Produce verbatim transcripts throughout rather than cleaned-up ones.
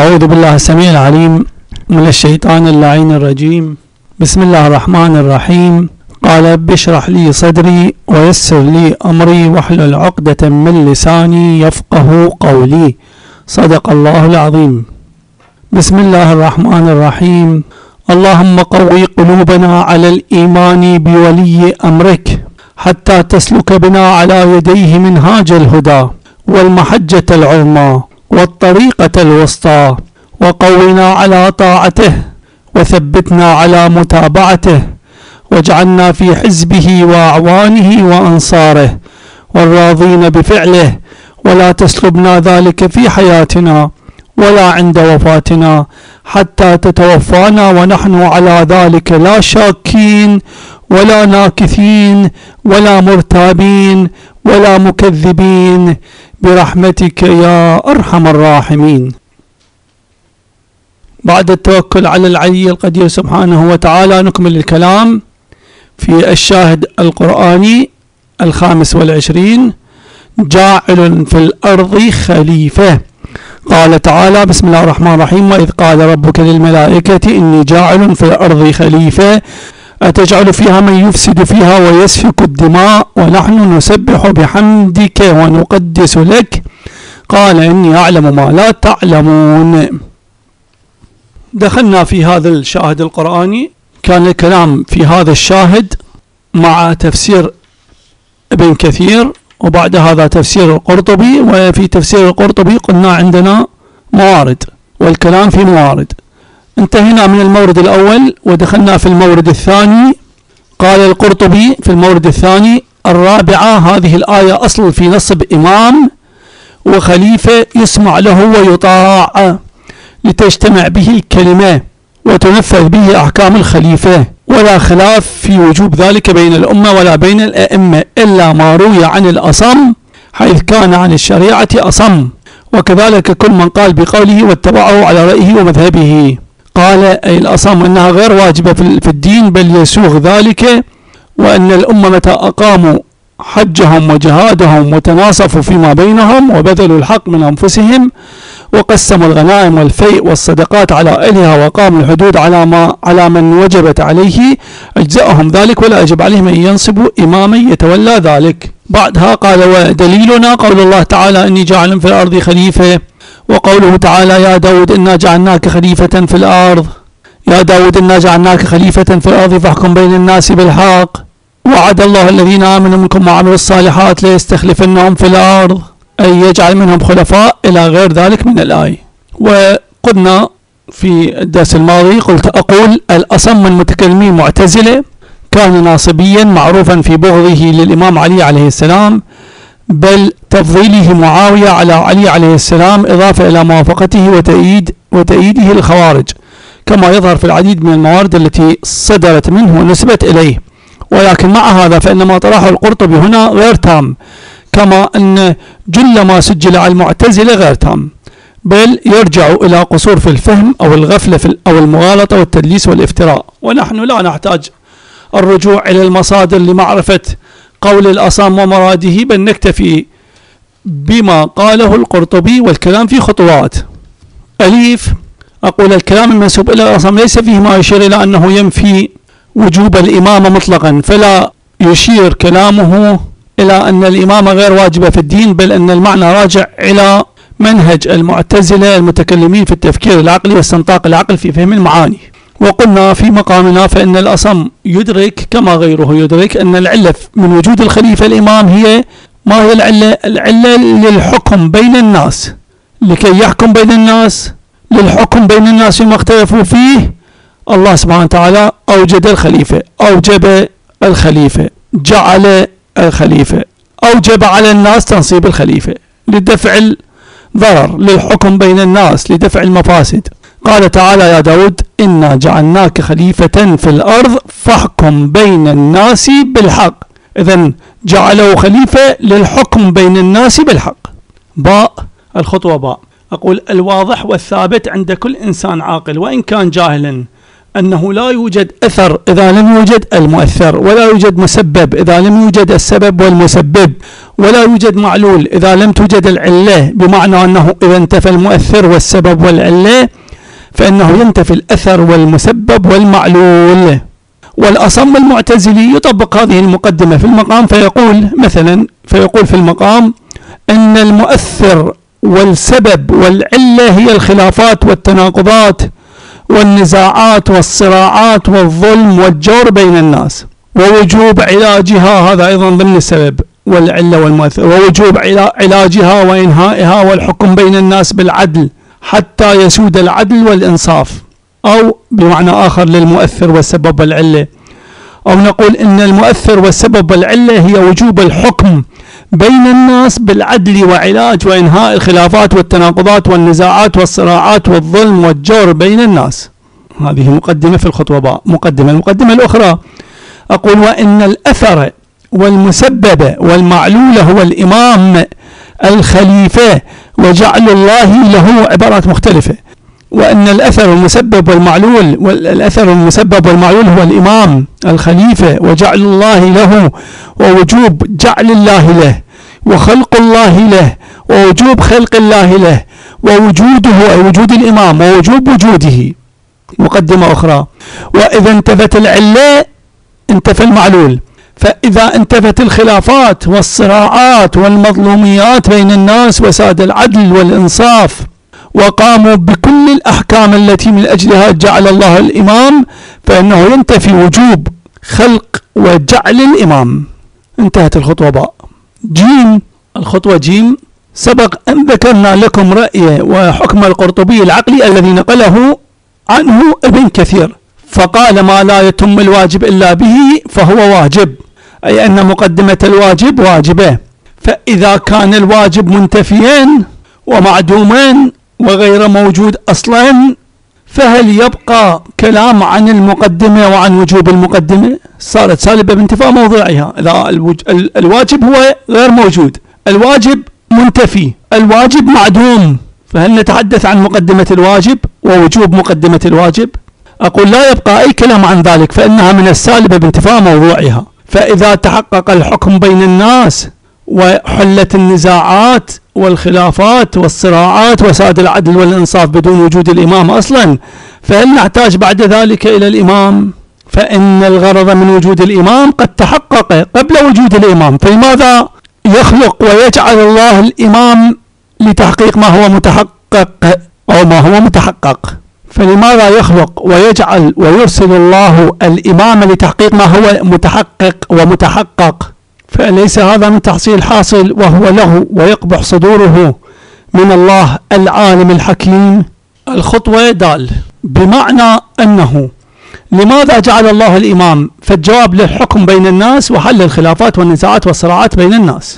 أعوذ بالله السميع العليم من الشيطان اللعين الرجيم. بسم الله الرحمن الرحيم. قال رب اشرح لي صدري ويسر لي أمري واحلل عقدة من لساني يفقه قولي. صدق الله العظيم. بسم الله الرحمن الرحيم. اللهم قوي قلوبنا على الإيمان بولي أمرك حتى تسلك بنا على يديه منهاج الهدى والمحجة العظمى والطريقة الوسطى، وقونا على طاعته وثبتنا على متابعته، واجعلنا في حزبه وأعوانه وأنصاره والراضين بفعله، ولا تسلبنا ذلك في حياتنا ولا عند وفاتنا حتى تتوفانا ونحن على ذلك لا شاكين ولا ناكثين ولا مرتابين ولا مكذبين برحمتك يا أرحم الراحمين. بعد التوكل على العلي القدير سبحانه وتعالى نكمل الكلام في الشاهد القرآني الخامس والعشرين: جاعل في الأرض خليفة. قال تعالى: بسم الله الرحمن الرحيم: وإذ قال ربك للملائكة إني جاعل في الأرض خليفة أتجعل فيها من يفسد فيها ويسفك الدماء ونحن نسبح بحمدك ونقدس لك قال إني أعلم ما لا تعلمون. دخلنا في هذا الشاهد القرآني، كان الكلام في هذا الشاهد مع تفسير ابن كثير، وبعد هذا تفسير القرطبي. وفي تفسير القرطبي قلنا عندنا موارد، والكلام في موارد. انتهينا من المورد الأول ودخلنا في المورد الثاني. قال القرطبي في المورد الثاني: الرابعة: هذه الآية أصل في نصب إمام وخليفة يسمع له ويطاع لتجتمع به الكلمة وتنفذ به أحكام الخليفة، ولا خلاف في وجوب ذلك بين الأمة ولا بين الأئمة إلا ما روي عن الأصم حيث كان عن الشريعة أصم، وكذلك كل من قال بقوله واتبعه على رأيه ومذهبه. قال أي الأصم أنها غير واجبة في الدين، بل يسوغ ذلك، وأن الأمة متى أقاموا حجهم وجهادهم وتناصفوا فيما بينهم وبذلوا الحق من أنفسهم وقسموا الغنائم والفيء والصدقات على أهلها وقاموا الحدود على ما على من وجبت عليه أجزأهم ذلك، ولا يجب عليهم أن ينصبوا إماما يتولى ذلك. بعدها قال: ودليلنا قول الله تعالى: إني جاعل في الأرض خليفة، وقوله تعالى: يا داود إنا جعلناك خليفة في الأرض يا داود إنا جعلناك خليفة في الأرض فاحكم بين الناس بالحق وعد الله الذين آمنوا منكم وعملوا الصالحات ليستخلفنهم في الأرض، أي يجعل منهم خلفاء إلى غير ذلك من الآية. وقلنا في الدرس الماضي قلت أقول الأصم من المتكلمين معتزلة، كان ناصبيا معروفا في بغضه للإمام علي عليه السلام، بل تفضيله معاوية على علي عليه السلام إضافة إلى موافقته وتأييد وتأييده للخوارج، كما يظهر في العديد من الموارد التي صدرت منه ونسبت إليه. ولكن مع هذا فإن ما طرحه القرطبي هنا غير تام، كما أن جل ما سجل على المعتزلة غير تام، بل يرجع إلى قصور في الفهم أو الغفلة في أو المغالطة والتدليس والافتراء. ونحن لا نحتاج الرجوع إلى المصادر لمعرفة قول الأصم ومراده، بل نكتفي بما قاله القرطبي، والكلام في خطوات. أليف: أقول الكلام المنسوب إلى الأصم ليس فيه ما يشير إلى أنه ينفي وجوب الإمامة مطلقا، فلا يشير كلامه إلى أن الإمامة غير واجبة في الدين، بل أن المعنى راجع إلى منهج المعتزلة المتكلمين في التفكير العقلي واستنطاق العقل في فهم المعاني. وقلنا في مقامنا فإن الأصم يدرك كما غيره يدرك أن العلة من وجود الخليفة الإمام هي ما هي العلة؟ العلة للحكم بين الناس، لكي يحكم بين الناس، للحكم بين الناس فيما اختلفوا فيه. الله سبحانه وتعالى أوجد الخليفة، أوجب الخليفة، جعل الخليفة، أوجب على الناس تنصيب الخليفة لدفع الضرر، للحكم بين الناس، لدفع المفاسد. قال تعالى: يا داود إنا جعلناك خليفة في الأرض فاحكم بين الناس بالحق. إذن جعله خليفة للحكم بين الناس بالحق. باء الخطوة باء. أقول الواضح والثابت عند كل إنسان عاقل وإن كان جاهلا أنه لا يوجد أثر إذا لم يوجد المؤثر، ولا يوجد مسبب إذا لم يوجد السبب والمسبب، ولا يوجد معلول إذا لم توجد العلة، بمعنى أنه إذا انتفى المؤثر والسبب والعلة فإنه ينتفي الأثر والمسبب والمعلول. والأصم المعتزلي يطبق هذه المقدمة في المقام فيقول مثلا فيقول في المقام إن المؤثر والسبب والعلة هي الخلافات والتناقضات والنزاعات والصراعات والظلم والجور بين الناس، ووجوب علاجها، هذا أيضا ضمن السبب والعلة والمؤثر، ووجوب علاجها وإنهائها والحكم بين الناس بالعدل حتى يسود العدل والإنصاف، أو بمعنى آخر للمؤثر والسبب والعلة، أو نقول إن المؤثر والسبب والعلة هي وجوب الحكم بين الناس بالعدل وعلاج وإنهاء الخلافات والتناقضات والنزاعات والصراعات والظلم والجور بين الناس. هذه مقدمة في الخطوة باء. مقدمة المقدمة الأخرى أقول وإن الأثر والمسبب والمعلول هو الإمام الخليفة وجعل الله له عبارات مختلفة، وأن الأثر المسبب والمعلول والأثر المسبب والمعلول هو الإمام الخليفة وجعل الله له، ووجوب جعل الله له، وخلق الله له، ووجوب خلق الله له، ووجوده أي وجود الإمام ووجوب وجوده. مقدمة أخرى وإذا انتفت العلة انتفى المعلول، فإذا انتفت الخلافات والصراعات والمظلوميات بين الناس وساد العدل والإنصاف وقاموا بكل الأحكام التي من أجلها جعل الله الإمام، فإنه ينتفي وجوب خلق وجعل الإمام. انتهت الخطوة باء. جيم الخطوة جيم سبق أن ذكرنا لكم رأي وحكم القرطبي العقلي الذي نقله عنه ابن كثير، فقال ما لا يتم الواجب إلا به فهو واجب، أي أن مقدمة الواجب واجبة. فإذا كان الواجب منتفيين ومعدومين وغير موجود أصلا، فهل يبقى كلام عن المقدمة وعن وجوب المقدمة؟ صارت سالبة بانتفاء موضوعها. إذا الواجب هو غير موجود، الواجب منتفي، الواجب معدوم، فهل نتحدث عن مقدمة الواجب ووجوب مقدمة الواجب؟ أقول لا يبقى أي كلام عن ذلك، فإنها من السالبة بانتفاء موضوعها. فإذا تحقق الحكم بين الناس وحلت النزاعات والخلافات والصراعات وساد العدل والإنصاف بدون وجود الإمام أصلا، فهل نحتاج بعد ذلك إلى الإمام؟ فإن الغرض من وجود الإمام قد تحقق قبل وجود الإمام، فلماذا يخلق ويجعل الله الإمام لتحقيق ما هو متحقق أو ما هو متحقق؟ فلماذا يخلق ويجعل ويرسل الله الإمام لتحقيق ما هو متحقق ومتحقق؟ فليس هذا من تحصيل حاصل وهو له ويقبح صدوره من الله العالم الحكيم؟ الخطوة دال، بمعنى أنه لماذا جعل الله الإمام؟ فالجواب للحكم بين الناس وحل الخلافات والنزاعات والصراعات بين الناس.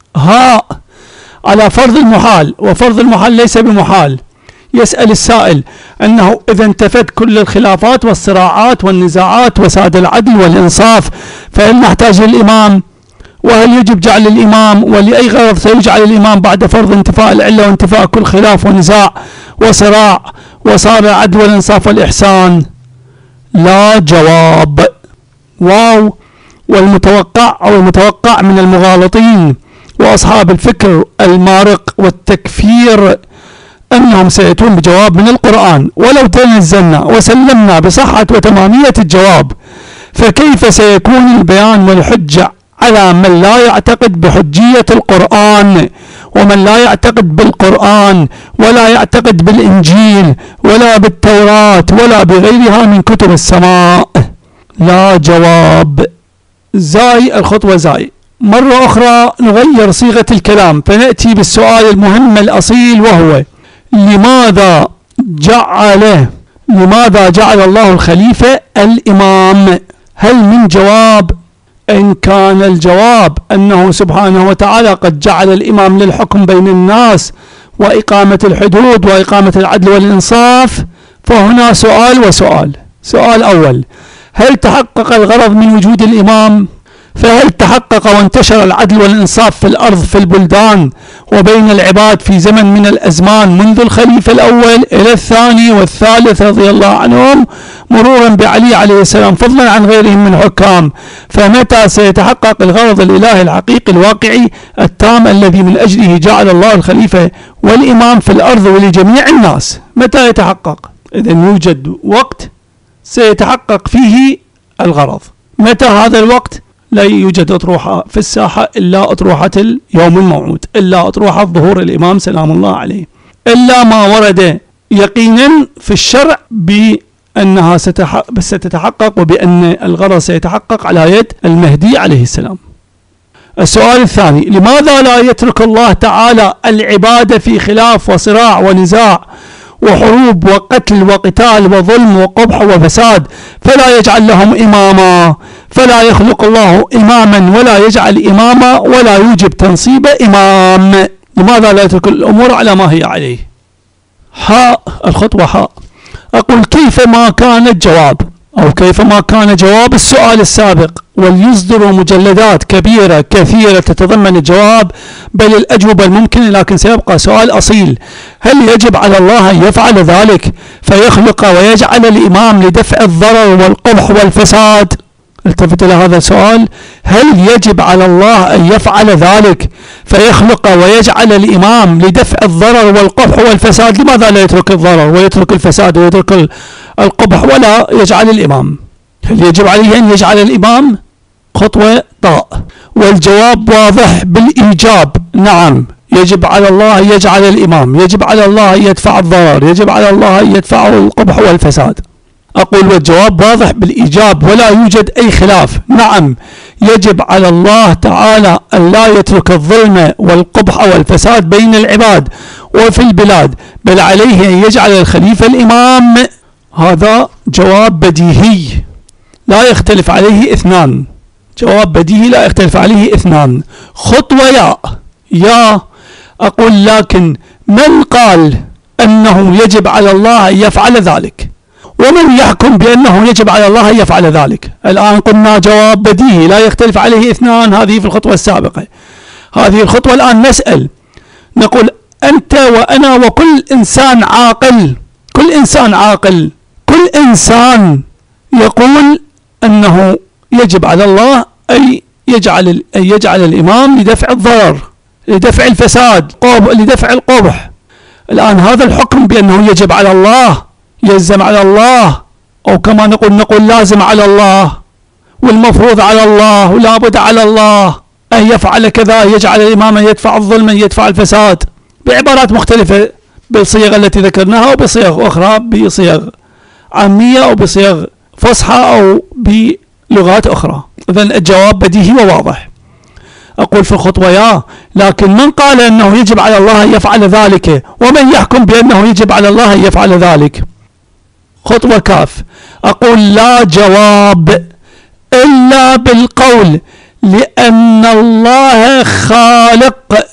ها على فرض المحال، وفرض المحال ليس بمحال. يسأل السائل أنه إذا انتفت كل الخلافات والصراعات والنزاعات وساد العدل والإنصاف فهل نحتاج للإمام؟ وهل يجب جعل الإمام؟ ولأي غرض سيجعل الإمام بعد فرض انتفاء العلة وانتفاء كل خلاف ونزاع وصراع وصار العدل والإنصاف والإحسان؟ لا جواب. واو. والمتوقع أو المتوقع من المغالطين وأصحاب الفكر المارق والتكفير أنهم سيأتون بجواب من القرآن، ولو تنزلنا وسلمنا بصحة وتمامية الجواب، فكيف سيكون البيان والحجة على من لا يعتقد بحجية القرآن، ومن لا يعتقد بالقرآن ولا يعتقد بالإنجيل ولا بالتوراة ولا بغيرها من كتب السماء؟ لا جواب. زاي الخطوة زاي. مرة أخرى نغير صيغة الكلام فنأتي بالسؤال المهم الأصيل، وهو لماذا جعل لماذا جعل الله الخليفة الإمام؟ هل من جواب؟ إن كان الجواب أنه سبحانه وتعالى قد جعل الإمام للحكم بين الناس وإقامة الحدود وإقامة العدل والإنصاف، فهنا سؤال وسؤال. سؤال أول، هل تحقق الغرض من وجود الإمام؟ فهل تحقق وانتشر العدل والإنصاف في الأرض في البلدان وبين العباد في زمن من الأزمان منذ الخليفة الأول إلى الثاني والثالث رضي الله عنهم مرورا بعلي عليه السلام فضلا عن غيرهم من حكام؟ فمتى سيتحقق الغرض الإلهي الحقيقي الواقعي التام الذي من أجله جعل الله الخليفة والإمام في الأرض ولجميع الناس؟ متى يتحقق؟ إذن يوجد وقت سيتحقق فيه الغرض. متى هذا الوقت؟ لا يوجد أطروحة في الساحة إلا أطروحة اليوم الموعود، إلا أطروحة ظهور الإمام سلام الله عليه، إلا ما ورد يقينا في الشرع بأنها ستتحقق وبأن الغرض سيتحقق على يد المهدي عليه السلام. السؤال الثاني: لماذا لا يترك الله تعالى العبادة في خلاف وصراع ونزاع وحروب وقتل وقتال وظلم وقبح وفساد فلا يجعل لهم إماما؟ فلا يخلق الله إماما ولا يجعل إماما ولا يوجب تنصيب إمام. لماذا لا يترك الأمور على ما هي عليه؟ حاء الخطوة حاء. أقول كيف ما كان الجواب أو كيف ما كان جواب السؤال السابق وليصدروا مجلدات كبيرة كثيرة تتضمن الجواب بل الأجوبة الممكنة، لكن سيبقى سؤال أصيل: هل يجب على الله أن يفعل ذلك فيخلق ويجعل الإمام لدفع الضرر والقبح والفساد؟ التفت إلى هذا السؤال: هل يجب على الله أن يفعل ذلك فيخلق ويجعل الإمام لدفع الضرر والقبح والفساد؟ لماذا لا يترك الضرر ويترك الفساد ويترك القبح ولا يجعل الإمام؟ هل يجب عليه أن يجعل الإمام؟ خطوة طاء. والجواب واضح بالإيجاب: نعم، يجب على الله أن يجعل الإمام، يجب على الله أن يدفع الضرر، يجب على الله أن يدفع القبح والفساد. أقول والجواب واضح بالإيجاب ولا يوجد أي خلاف. نعم، يجب على الله تعالى أن لا يترك الظلم والقبح والفساد بين العباد وفي البلاد، بل عليه أن يجعل الخليفة الإمام. هذا جواب بديهي لا يختلف عليه اثنان، جواب بديهي لا يختلف عليه اثنان. خطوة يا يا أقول لكن من قال أنه يجب على الله أن يفعل ذلك؟ ومن يحكم بأنه يجب على الله أن يفعل ذلك؟ الآن قلنا جواب بديهي لا يختلف عليه اثنان، هذه في الخطوة السابقة. هذه الخطوة الآن نسأل نقول أنت وأنا وكل إنسان عاقل، كل إنسان عاقل كل إنسان يقول أنه يجب على الله أن يجعل, أن يجعل الإمام لدفع الضرر، لدفع الفساد، لدفع القبح. الآن هذا الحكم بأنه يجب على الله، يلزم على الله، أو كما نقول نقول لازم على الله والمفروض على الله ولا بد على الله أن يفعل كذا، يجعل الإمام يدفع الظلم يدفع الفساد، بعبارات مختلفة بالصيغ التي ذكرناها وبصيغ أخرى بصيغ عامية أو بصيغ فصحى أو بلغات أخرى. إذن الجواب بديهي وواضح. أقول في الخطوة يا لكن من قال أنه يجب على الله أن يفعل ذلك؟ ومن يحكم بأنه يجب على الله أن يفعل ذلك؟ خطوة كاف. أقول لا جواب إلا بالقول لأن الله خالق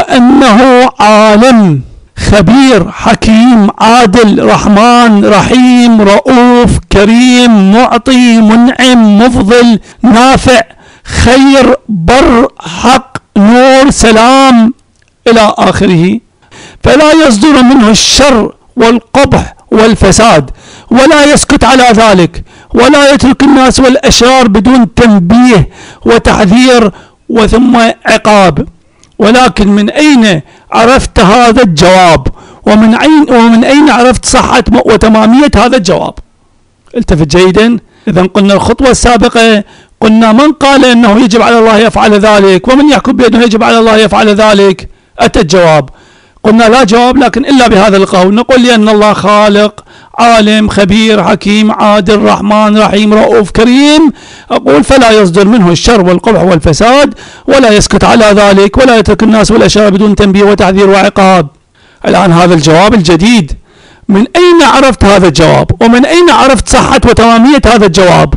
وأنه عالم خبير حكيم عادل رحمن رحيم رؤوف كريم معطي منعم مفضل نافع خير بر حق نور سلام إلى آخره، فلا يصدر منه الشر والقبح والفساد ولا يسكت على ذلك ولا يترك الناس والأشرار بدون تنبيه وتحذير وثم عقاب. ولكن من أين عرفت هذا الجواب؟ ومن أين ومن أين عرفت صحة وتمامية هذا الجواب؟ التفت جيدا. إذن قلنا الخطوة السابقة قلنا من قال أنه يجب على الله يفعل ذلك ومن يحكم بأنه يجب على الله يفعل ذلك؟ أتى الجواب. قلنا لا جواب لكن إلا بهذا القول. نقول لأن الله خالق عالم خبير حكيم عادل رحمن رحيم رؤوف كريم. أقول فلا يصدر منه الشر والقبح والفساد ولا يسكت على ذلك ولا يترك الناس والأشرار بدون تنبيه وتحذير وعقاب. الآن هذا الجواب الجديد، من أين عرفت هذا الجواب؟ ومن أين عرفت صحة وتمامية هذا الجواب؟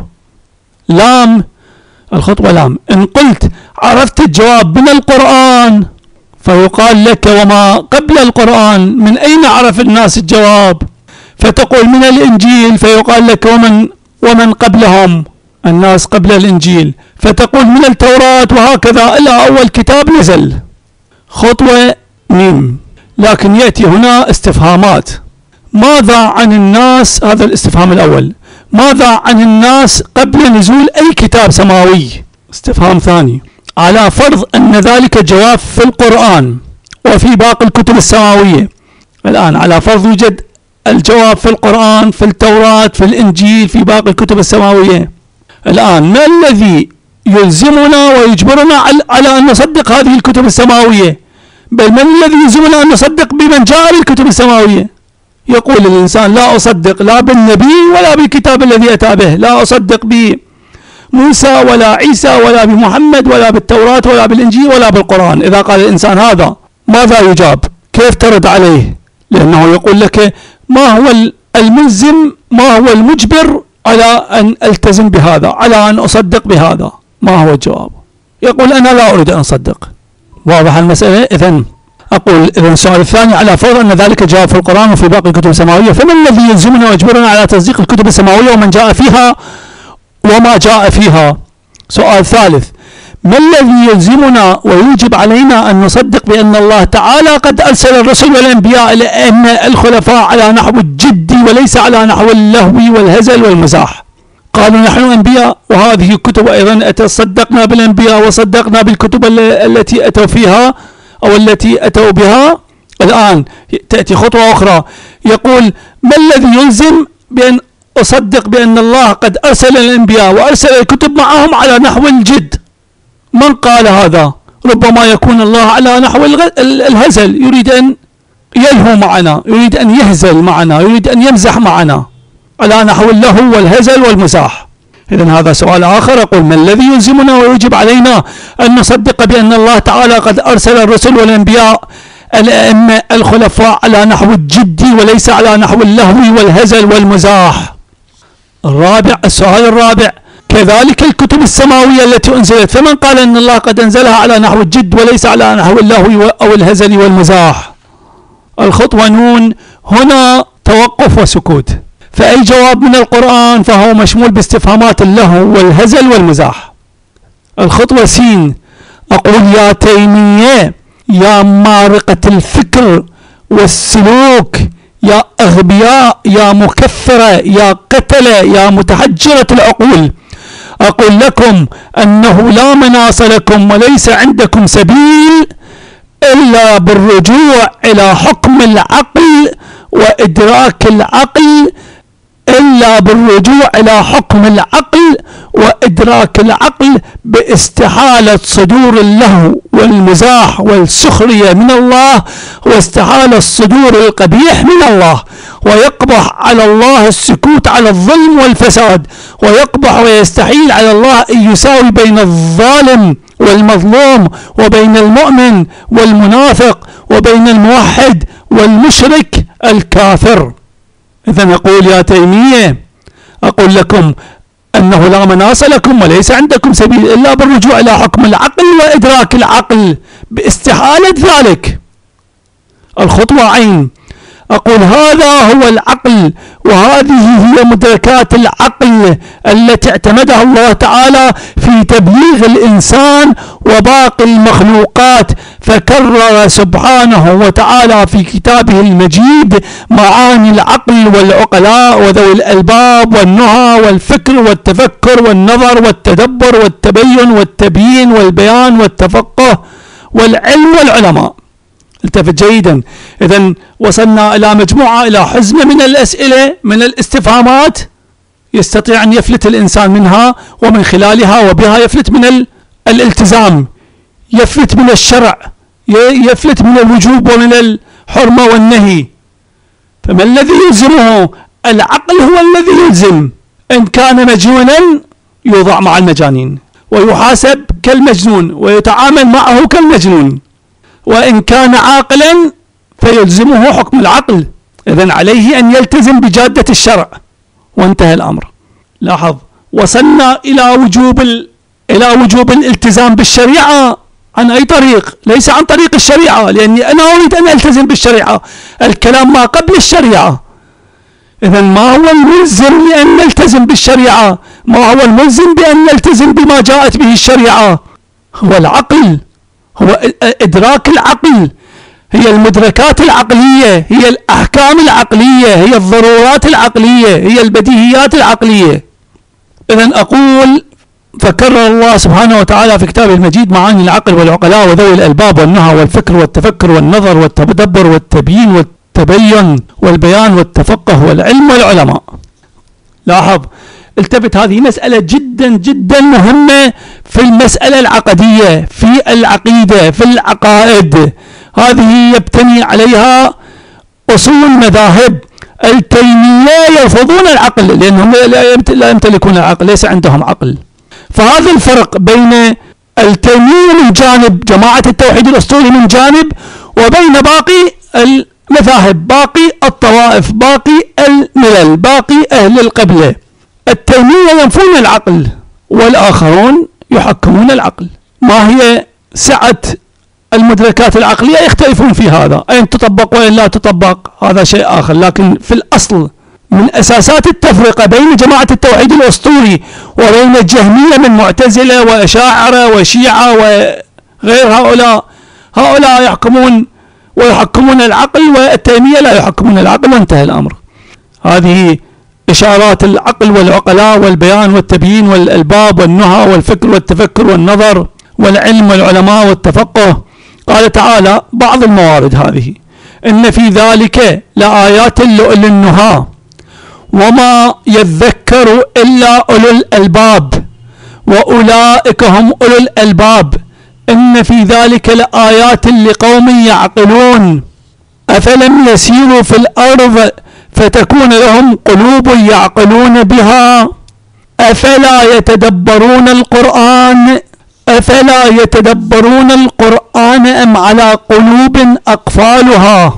لام الخطوة لام. إن قلت عرفت الجواب من القرآن فيقال لك وما قبل القرآن من أين عرف الناس الجواب؟ فتقول من الإنجيل فيقال لك ومن ومن قبلهم الناس قبل الإنجيل، فتقول من التوراة وهكذا إلى أول كتاب نزل. خطوة ميم. لكن يأتي هنا استفهامات. ماذا عن الناس؟ هذا الاستفهام الأول. ماذا عن الناس قبل نزول أي كتاب سماوي؟ استفهام ثاني. على فرض أن ذلك جواب في القرآن وفي باقي الكتب السماوية. الآن على فرض يوجد الجواب في القرآن، في التوراة، في الإنجيل، في باقي الكتب السماوية. الآن ما الذي يلزمنا ويجبرنا على أن نصدق هذه الكتب السماوية؟ بل من الذي يلزمنا أن نصدق بمن جاء بالكتب السماوية؟ يقول الإنسان لا أصدق لا بالنبي ولا بالكتاب الذي أتى به، لا أصدق بموسى ولا عيسى ولا بمحمد ولا بالتوراة ولا بالإنجيل ولا بالقرآن. إذا قال الإنسان هذا ماذا يجاب؟ كيف ترد عليه؟ لأنه يقول لك ما هو الملزم، ما هو المجبر على أن ألتزم بهذا، على أن أصدق بهذا؟ ما هو الجواب؟ يقول أنا لا أريد أن أصدق. واضح المسألة؟ إذن أقول إذن السؤال الثاني، على فرض أن ذلك جاء في القرآن وفي باقي الكتب السماوية، فما الذي يلزمنا ويجبرنا على تصديق الكتب السماوية ومن جاء فيها وما جاء فيها؟ سؤال ثالث، ما الذي يلزمنا ويوجب علينا أن نصدق بأن الله تعالى قد أرسل الرسل والأنبياء الأئمة الخلفاء على نحو الجد وليس على نحو اللهو والهزل والمزاح؟ قالوا نحن أنبياء وهذه الكتب أيضا صدقنا بالأنبياء وصدقنا بالكتب التي أتوا فيها أو التي أتوا بها. الآن تأتي خطوة أخرى، يقول ما الذي يلزم بأن أصدق بأن الله قد أرسل الأنبياء وأرسل الكتب معهم على نحو الجد؟ من قال هذا؟ ربما يكون الله على نحو الهزل، يريد أن يلهو معنا، يريد أن يهزل معنا، يريد أن يمزح معنا، على نحو اللهو والهزل والمزاح. إذن هذا سؤال آخر. أقول ما الذي يلزمنا ويجب علينا أن نصدق بأن الله تعالى قد أرسل الرسل والأنبياء الأئمة الخلفاء على نحو الجد وليس على نحو اللهو والهزل والمزاح؟ الرابع، السؤال الرابع، كذلك الكتب السماوية التي أنزلت، فمن قال أن الله قد أنزلها على نحو الجد وليس على نحو اللهو أو الهزل والمزاح؟ الخطوة نون. هنا توقف وسكوت، فأي جواب من القرآن فهو مشمول باستفهامات اللهو والهزل والمزاح. الخطوة سين. أقول يا تيمية، يا مارقة الفكر والسلوك، يا أغبياء، يا مكفرة، يا قتلة، يا متحجرة العقول، أقول لكم أنه لا مناص لكم وليس عندكم سبيل إلا بالرجوع إلى حكم العقل وإدراك العقل، إلا بالرجوع إلى حكم العقل وإدراك العقل باستحالة صدور اللهو والمزاح والسخرية من الله واستحالة صدور القبيح من الله، ويقبح على الله السكوت على الظلم والفساد، ويقبح ويستحيل على الله أن يساوي بين الظالم والمظلوم وبين المؤمن والمنافق وبين الموحد والمشرك الكافر. إذن أقول يا تيمية، أقول لكم أنه لا مناص لكم وليس عندكم سبيل إلا بالرجوع إلى حكم العقل وإدراك العقل باستحالة ذلك. الخطوة عين. أقول هذا هو العقل وهذه هي مدركات العقل التي اعتمدها الله تعالى في تبليغ الإنسان وباقي المخلوقات، فكرر سبحانه وتعالى في كتابه المجيد معاني العقل والعقلاء وذوي الألباب والنهى والفكر والتفكر والنظر والتدبر والتبين والتبيين والبيان والتفقه والعلم والعلماء. التفت جيدا. إذن وصلنا إلى مجموعة، إلى حزمة من الأسئلة، من الاستفهامات يستطيع أن يفلت الإنسان منها، ومن خلالها وبها يفلت من الالتزام، يفلت من الشرع، يفلت من الوجوب ومن الحرمة والنهي. فما الذي يلزمه؟ العقل هو الذي يلزم. إن كان مجنونا يوضع مع المجانين ويحاسب كالمجنون ويتعامل معه كالمجنون، وإن كان عاقلا فيلزمه حكم العقل. إذن عليه أن يلتزم بجادة الشرع، وانتهى الأمر. لاحظ، وصلنا إلى وجوب ال... إلى وجوب الالتزام بالشريعة. عن أي طريق؟ ليس عن طريق الشريعة، لأني أنا أريد أن ألتزم بالشريعة. الكلام ما قبل الشريعة. إذا ما هو الملزم بأن نلتزم بالشريعة؟ ما هو الملزم بأن نلتزم بما جاءت به الشريعة؟ هو العقل، هو إدراك العقل، هي المدركات العقلية، هي الأحكام العقلية، هي الضرورات العقلية، هي البديهيات العقلية. إذن أقول: فكرر الله سبحانه وتعالى في كتابه المجيد معاني العقل والعقلاء وذوي الألباب والنهى والفكر والتفكر والنظر والتدبر والتبيين والتبين والبيان والتفقه والعلم والعلماء. لاحظ، التفت، هذه مسألة جدا جدا مهمة في المسألة العقدية، في العقيدة، في العقائد. هذه يبتني عليها أصول المذاهب. التيمية يرفضون العقل لأنهم لا يمتلكون العقل، ليس عندهم عقل. فهذا الفرق بين التيمية من جانب، جماعة التوحيد الأسطوري من جانب، وبين باقي المذاهب، باقي الطوائف، باقي الملل، باقي أهل القبلة. التيمية ينفون العقل والآخرون يحكمون العقل. ما هي سعة المدركات العقلية؟ يختلفون في هذا، أين تطبق وين لا تطبق هذا شيء آخر. لكن في الأصل من أساسات التفرقة بين جماعة التوحيد الأسطوري وبين الجهمية من معتزلة وأشاعرة وشيعة وغير هؤلاء، هؤلاء يحكمون ويحكمون العقل، والتيمية لا يحكمون العقل، وانتهى الأمر. هذه إشارات العقل والعقلاء والبيان والتبيين والألباب والنهى والفكر والتفكر والنظر والعلم والعلماء والتفقه. قال تعالى بعض الموارد هذه: إن في ذلك لآيات لأولي النهى وما يذكر إلا أولو الألباب وأولئك هم أولو الألباب. إن في ذلك لآيات لقوم يعقلون أفلم يسيروا في الأرض فتكون لهم قلوب يعقلون بها أفلا يتدبرون القرآن أفلا يتدبرون القرآن أم على قلوب أقفالها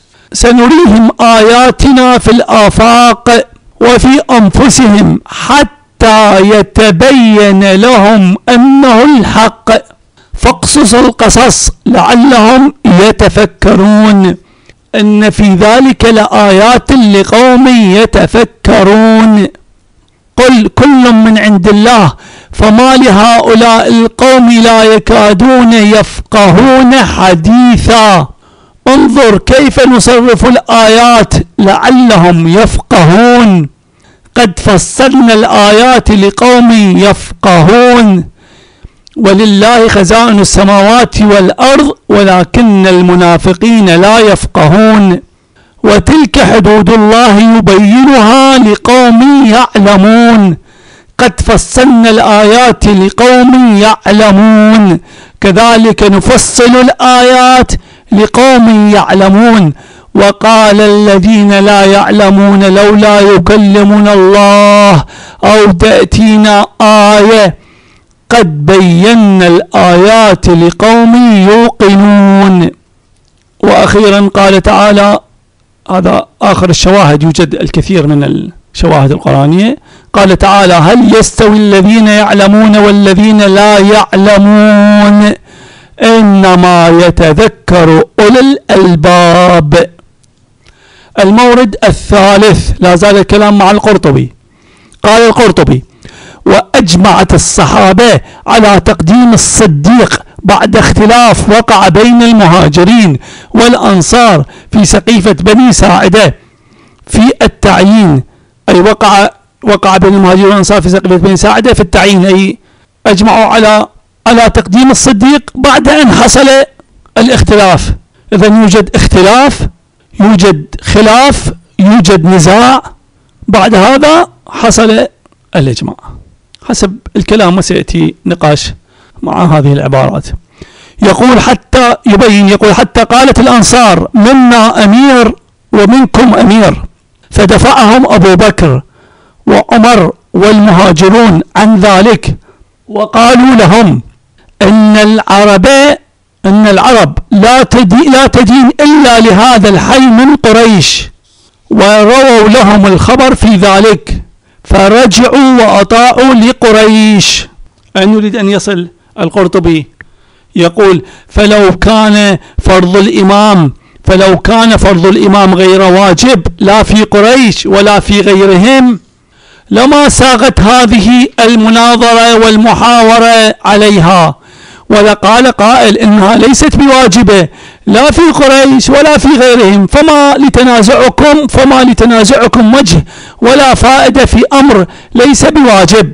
سنريهم آياتنا في الآفاق وفي أنفسهم حتى يتبين لهم أنه الحق فاقصص القصص لعلهم يتفكرون. إن في ذلك لآيات لقوم يتفكرون. قل كل من عند الله فما لهؤلاء القوم لا يكادون يفقهون حديثا. انظر كيف نصرف الآيات لعلهم يفقهون. قد فصلنا الآيات لقوم يفقهون. ولله خزائن السماوات والأرض ولكن المنافقين لا يفقهون. وتلك حدود الله يبينها لقوم يعلمون. قد فصلنا الآيات لقوم يعلمون. كذلك نفصل الآيات لقوم يعلمون. وقال الذين لا يعلمون لولا يكلمنا الله أو تأتينا آية قد بينا الآيات لقوم يوقنون. وأخيرا قال تعالى، هذا آخر الشواهد، يوجد الكثير من الشواهد القرآنية. قال تعالى: هل يستوي الذين يعلمون والذين لا يعلمون إنما يتذكر أولو الألباب. المورد الثالث، لا زال الكلام مع القرطبي. قال القرطبي: وأجمعت الصحابة على تقديم الصديق بعد اختلاف وقع بين المهاجرين والأنصار في سقيفة بني ساعدة في التعيين. أي وقع وقع بين المهاجرين والأنصار في سقيفة بني ساعدة في التعيين، أي أجمعوا على على تقديم الصديق بعد أن حصل الاختلاف. إذن يوجد اختلاف، يوجد خلاف، يوجد نزاع، بعد هذا حصل الإجماع حسب الكلام، وسيأتي نقاش مع هذه العبارات. يقول حتى يبين، يقول حتى قالت الأنصار: منا أمير ومنكم أمير، فدفعهم أبو بكر وعمر والمهاجرون عن ذلك وقالوا لهم إن العرب إن العرب لا تدين, لا تدين إلا لهذا الحي من قريش، ورووا لهم الخبر في ذلك فرجعوا وأطاعوا لقريش. أن يريد أن يصل القرطبي يقول: فلو كان فرض الإمام فلو كان فرض الإمام غير واجب لا في قريش ولا في غيرهم لما ساغت هذه المناظرة والمحاورة عليها، ولقال قائل إنها ليست بواجبة لا في قريش ولا في غيرهم، فما لتنازعكم فما لتنازعكم وجه ولا فائدة في أمر ليس بواجب.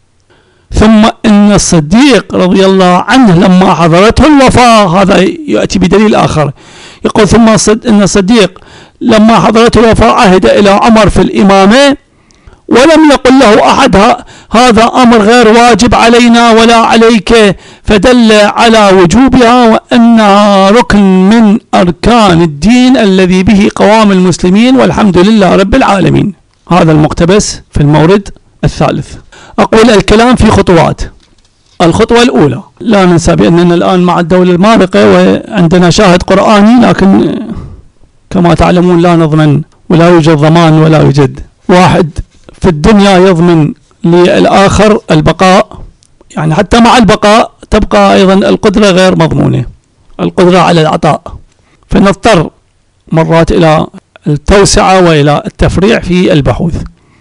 ثم إن الصديق رضي الله عنه لما حضرته الوفاة، هذا يأتي بدليل آخر، يقول ثم إن الصديق لما حضرته الوفاة عهد إلى عمر في الإمامة ولم يقل له أحد هذا أمر غير واجب علينا ولا عليك، فدل على وجوبها وأنها ركن من أركان الدين الذي به قوام المسلمين، والحمد لله رب العالمين. هذا المقتبس في المورد الثالث. أقول الكلام في خطوات. الخطوة الأولى، لا ننسى بأننا الآن مع الدولة المارقة وعندنا شاهد قرآني، لكن كما تعلمون لا نضمن ولا يوجد ضمان ولا يوجد واحد في الدنيا يضمن للآخر البقاء، يعني حتى مع البقاء تبقى أيضا القدرة غير مضمونة، القدرة على العطاء، فنضطر مرات إلى التوسعة وإلى التفريع في البحوث.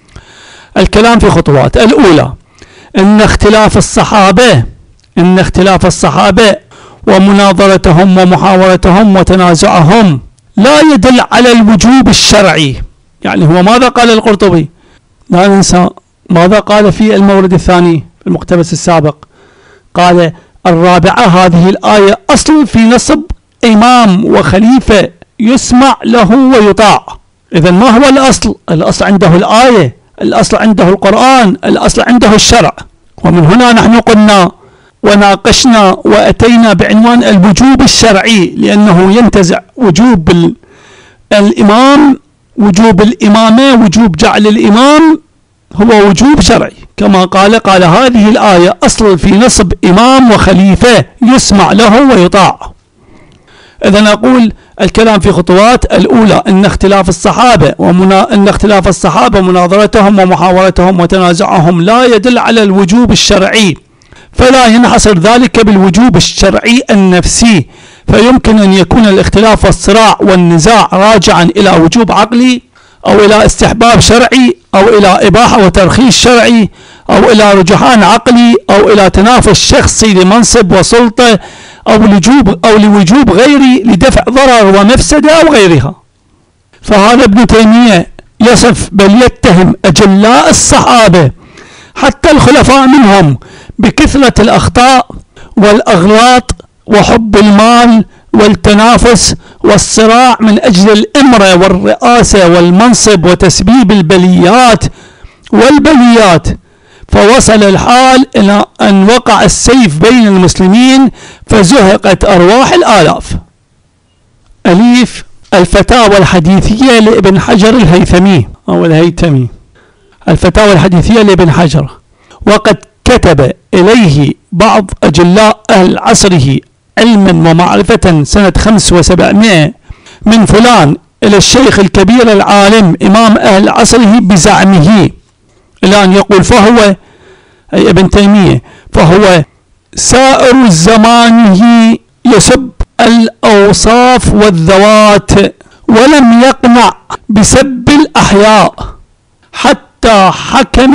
الكلام في خطوات. الأولى إن اختلاف الصحابة إن اختلاف الصحابة ومناظرتهم ومحاورتهم وتنازعهم لا يدل على الوجوب الشرعي. يعني هو ماذا قال القرطبي؟ لا ننسى ماذا قال في المورد الثاني في المقتبس السابق، قال الرابعة هذه الآية أصل في نصب إمام وخليفة يسمع له ويطاع. إذن ما هو الأصل؟ الأصل عنده الآية، الأصل عنده القرآن، الأصل عنده الشرع. ومن هنا نحن قلنا وناقشنا وأتينا بعنوان الوجوب الشرعي، لأنه ينتزع وجوب الإمام، وجوب الإمامة، وجوب جعل الإمام هو وجوب شرعي، كما قال قال هذه الآية أصل في نصب إمام وخليفة يسمع له ويطاع. إذن أقول الكلام في خطوات. الأولى أن اختلاف الصحابة ومنا... أن اختلاف الصحابة مناظرتهم ومحاورتهم وتنازعهم لا يدل على الوجوب الشرعي، فلا ينحصر ذلك بالوجوب الشرعي النفسي، فيمكن أن يكون الاختلاف والصراع والنزاع راجعا إلى وجوب عقلي أو إلى استحباب شرعي أو إلى إباحة وترخيص شرعي أو إلى رجحان عقلي أو إلى تنافس شخصي لمنصب وسلطة أو لوجوب أو لوجوب غيري لدفع ضرر ومفسدة أو غيرها. فهذا ابن تيمية يصف بل يتهم أجلاء الصحابة حتى الخلفاء منهم بكثرة الأخطاء والأغلاط وحب المال والتنافس والصراع من أجل الإمرة والرئاسة والمنصب وتسبيب البليات والبليات، فوصل الحال إلى أن وقع السيف بين المسلمين فزهقت أرواح الآلاف. أليف الفتاوى الحديثية لابن حجر الهيثمي أو الهيثمي، الفتاوى الحديثية لابن حجر، وقد كتب إليه بعض أجلاء أهل عصره علما ومعرفة سنة خمس وسبعمائة من فلان إلى الشيخ الكبير العالم إمام أهل عصره بزعمه، إلى أن يقول فهو أي ابن تيمية فهو سائر زمانه يسب الأوصاف والذوات ولم يقنع بسب الأحياء، حتى حكم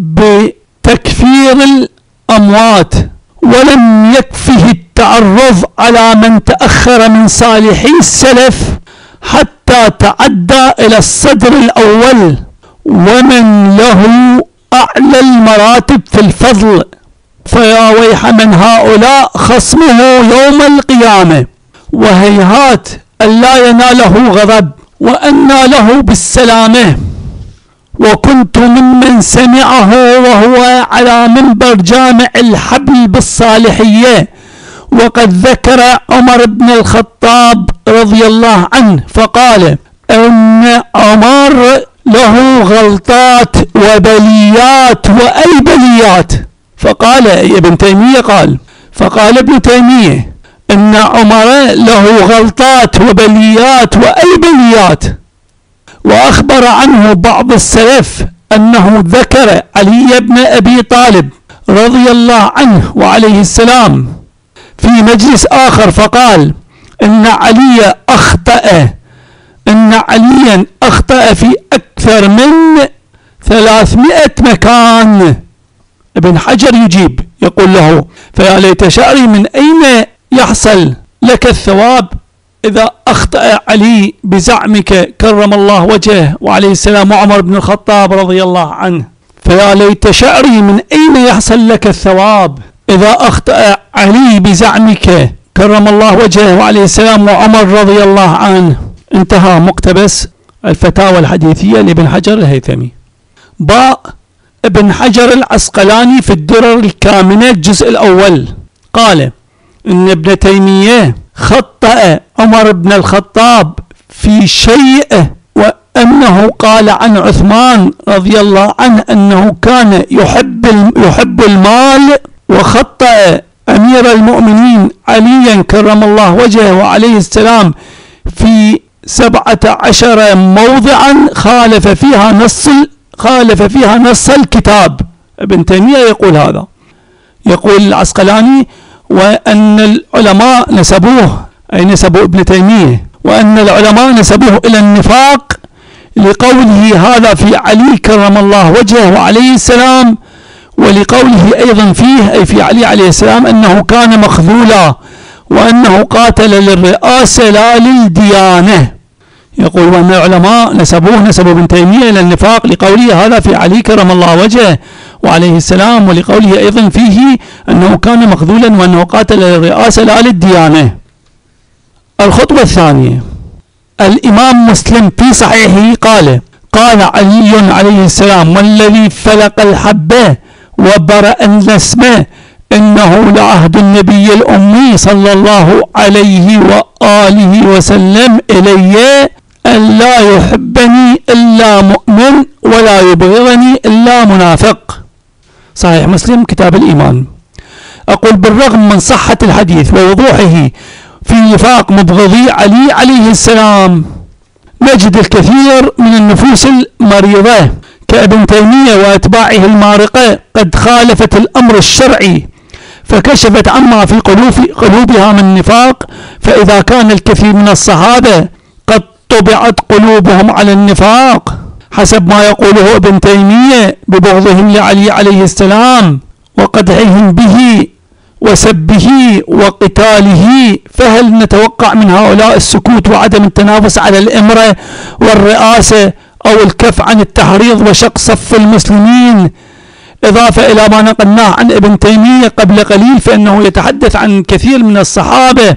بتكفير الأموات، ولم يكفه التعرض على من تأخر من صالحي السلف حتى تعدى إلى الصدر الأول ومن له أعلى المراتب في الفضل، فيا ويح من هؤلاء خصمه يوم القيامة، وهيهات أن لا يناله غضب وأن له بالسلامة. وكنت ممن سمعه وهو على منبر جامع الحبل بالصالحية وقد ذكر عمر بن الخطاب رضي الله عنه فقال أن عمر له غلطات وبليات وأي بليات، فقال ابن تيمية قال فقال ابن تيمية أن عمر له غلطات وبليات وأي بليات. وأخبر عنه بعض السلف أنه ذكر علي بن أبي طالب رضي الله عنه وعليه السلام في مجلس آخر فقال إن علي أخطأ إن عليا أخطأ في أكثر من ثلاثمائة مكان. ابن حجر يجيب يقول له: فيا ليت شعري من أين يحصل لك الثواب إذا أخطأ علي بزعمك كرم الله وجهه وعليه السلام وعمر بن الخطاب رضي الله عنه. فيا ليت شعري من أين يحصل لك الثواب إذا أخطأ علي بزعمك كرم الله وجهه وعليه السلام وعمر رضي الله عنه. انتهى مقتبس الفتاوى الحديثية لابن حجر الهيثمي. باء ابن حجر العسقلاني في الدرر الكامنة الجزء الأول قال إن ابن تيمية خطأ عمر بن الخطاب في شيء، وأنه قال عن عثمان رضي الله عنه أنه كان يحب يحب المال، وخطأ أمير المؤمنين عليا كرم الله وجهه وعليه السلام في سبعة عشر موضعا خالف فيها نص خالف فيها نص الكتاب. ابن تيمية يقول هذا، يقول العسقلاني: وأن العلماء نسبوه، أي نسبوا ابن تيمية، وأن العلماء نسبوه إلى النفاق لقوله هذا في علي كرم الله وجهه وعليه السلام، ولقوله أيضا فيه أي في علي عليه السلام أنه كان مخذولا وأنه قاتل للرئاسة لا للديانة. يقول وأن العلماء نسبوه نسبوا ابن تيمية إلى النفاق لقوله هذا في علي كرم الله وجهه وعليه السلام، ولقوله أيضا فيه أنه كان مخذولا وأنه قاتل للرئاسة لا للديانة. الخطوة الثانية: الإمام مسلم في صحيحه قال: قال علي عليه السلام والذي فلق الحبة وبرأ النسمة إنه لعهد النبي الأمي صلى الله عليه وآله وسلم إلي أن لا يحبني إلا مؤمن ولا يبغضني إلا منافق. صحيح مسلم كتاب الإيمان. أقول بالرغم من صحة الحديث ووضوحه في نفاق مبغضي علي عليه السلام، نجد الكثير من النفوس المريضة كابن تيمية وأتباعه المارقة قد خالفت الأمر الشرعي فكشفت عما في قلوبها من نفاق. فإذا كان الكثير من الصحابة قد طبعت قلوبهم على النفاق حسب ما يقوله ابن تيمية ببغضهم لعلي عليه السلام وقدحهم به وسبه وقتاله، فهل نتوقع من هؤلاء السكوت وعدم التنافس على الإمرة والرئاسة أو الكف عن التحريض وشق صف المسلمين؟ إضافة إلى ما نقلناه عن ابن تيمية قبل قليل فإنه يتحدث عن كثير من الصحابة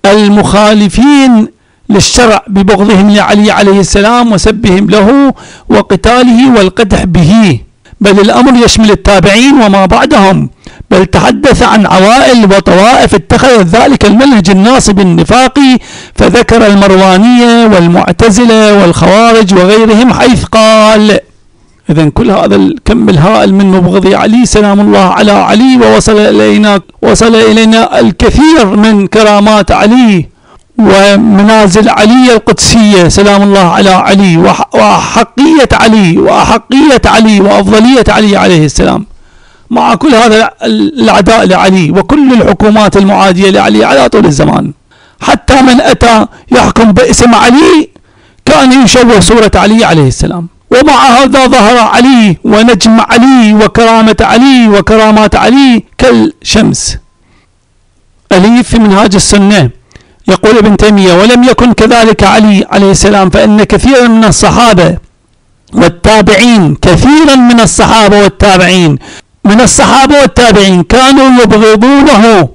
المخالفين للشرع ببغضهم لعلي عليه السلام وسبهم له وقتاله والقدح به، بل الأمر يشمل التابعين وما بعدهم، بل تحدث عن عوائل وطوائف اتخذت ذلك المنهج الناصب النفاقي، فذكر المروانية والمعتزلة والخوارج وغيرهم حيث قال. إذن كل هذا الكم الهائل من مبغضي علي سلام الله على علي، ووصل إلينا وصل إلينا الكثير من كرامات علي ومنازل علي القدسية سلام الله على علي وأحقية علي وأحقية علي وأفضلية علي عليه السلام، مع كل هذا الأعداء لعلي وكل الحكومات المعادية لعلي على طول الزمان. حتى من أتى يحكم باسم علي كان يشوه صورة علي عليه السلام، ومع هذا ظهر علي ونجم علي وكرامة علي وكرامات علي كالشمس. أليف في منهاج السنة يقول ابن تيمية: ولم يكن كذلك علي عليه السلام، فإن كثيرا من الصحابة والتابعين كثيرا من الصحابة والتابعين من الصحابة والتابعين كانوا يبغضونه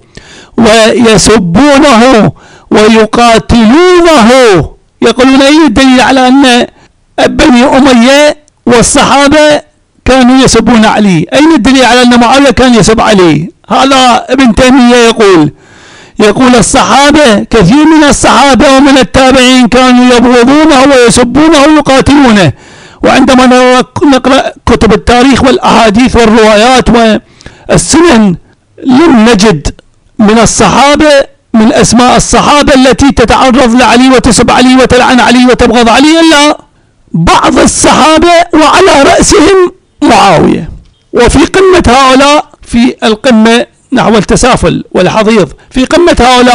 ويسبونه ويقاتلونه. يقولون أي الدليل على أن بني أمية والصحابة كانوا يسبون علي؟ أين الدليل على أن معاوية كان يسب علي؟ هذا ابن تيمية يقول يقول الصحابة كثير من الصحابة ومن التابعين كانوا يبغضونه ويسبونه ويقاتلونه. وعندما نقرأ كتب التاريخ والأحاديث والروايات والسنن لم نجد من الصحابة من أسماء الصحابة التي تتعرض لعلي وتسب علي وتلعن علي وتبغض علي إلا بعض الصحابة وعلى رأسهم معاوية. وفي قمة هؤلاء في القمة نحو التسافل والحضيض في قمة هؤلاء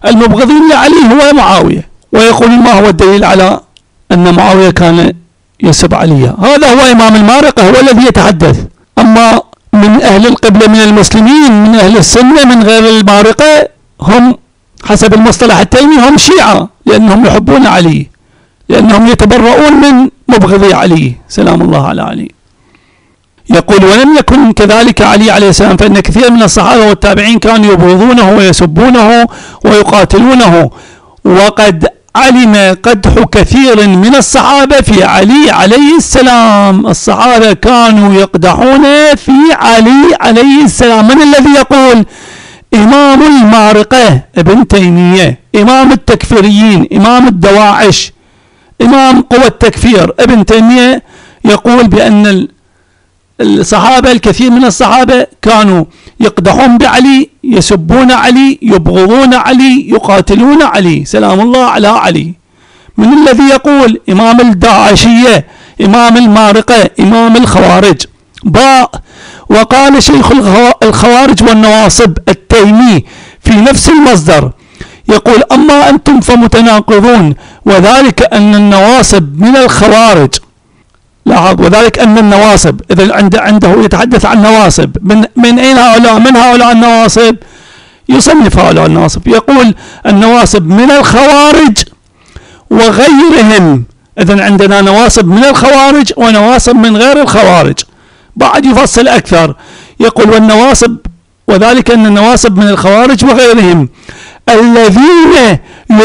المبغضين لعلي هو معاوية، ويقول ما هو الدليل على أن معاوية كان يسب علي؟ هذا هو إمام المارقة هو الذي يتحدث. أما من أهل القبلة من المسلمين من أهل السنة من غير المارقة هم حسب المصطلح التيمي هم شيعة، لأنهم يحبون علي، لأنهم يتبرؤون من مبغضي علي سلام الله على علي. يقول ولم يكن كذلك علي عليه السلام، فإن كثير من الصحابة والتابعين كانوا يبغضونه ويسبونه ويقاتلونه، وقد علم قدح كثير من الصحابة في علي عليه السلام. الصحابة كانوا يقدحون في علي عليه السلام. من الذي يقول؟ إمام المارقة ابن تيمية، إمام التكفيريين، إمام الدواعش، إمام قوى التكفير ابن تيمية يقول بأن الصحابة الكثير من الصحابة كانوا يقدحون بعلي، يسبون علي، يبغضون علي، يقاتلون علي سلام الله على علي. من الذي يقول؟ إمام الداعشية، إمام المارقة، إمام الخوارج. باء وقال شيخ الخوارج والنواصب التيمي في نفس المصدر يقول أما أنتم فمتناقضون، وذلك أن النواصب من الخوارج. لاحظ وذلك أن النواصب، إذا عنده, عنده يتحدث عن نواصب. من, من أين هؤلاء؟ من هؤلاء النواصب؟ يصنف هؤلاء النواصب يقول النواصب من الخوارج وغيرهم. إذا عندنا نواصب من الخوارج ونواصب من غير الخوارج. بعد يفصل أكثر يقول والنواصب وذلك أن النواصب من الخوارج وغيرهم الذين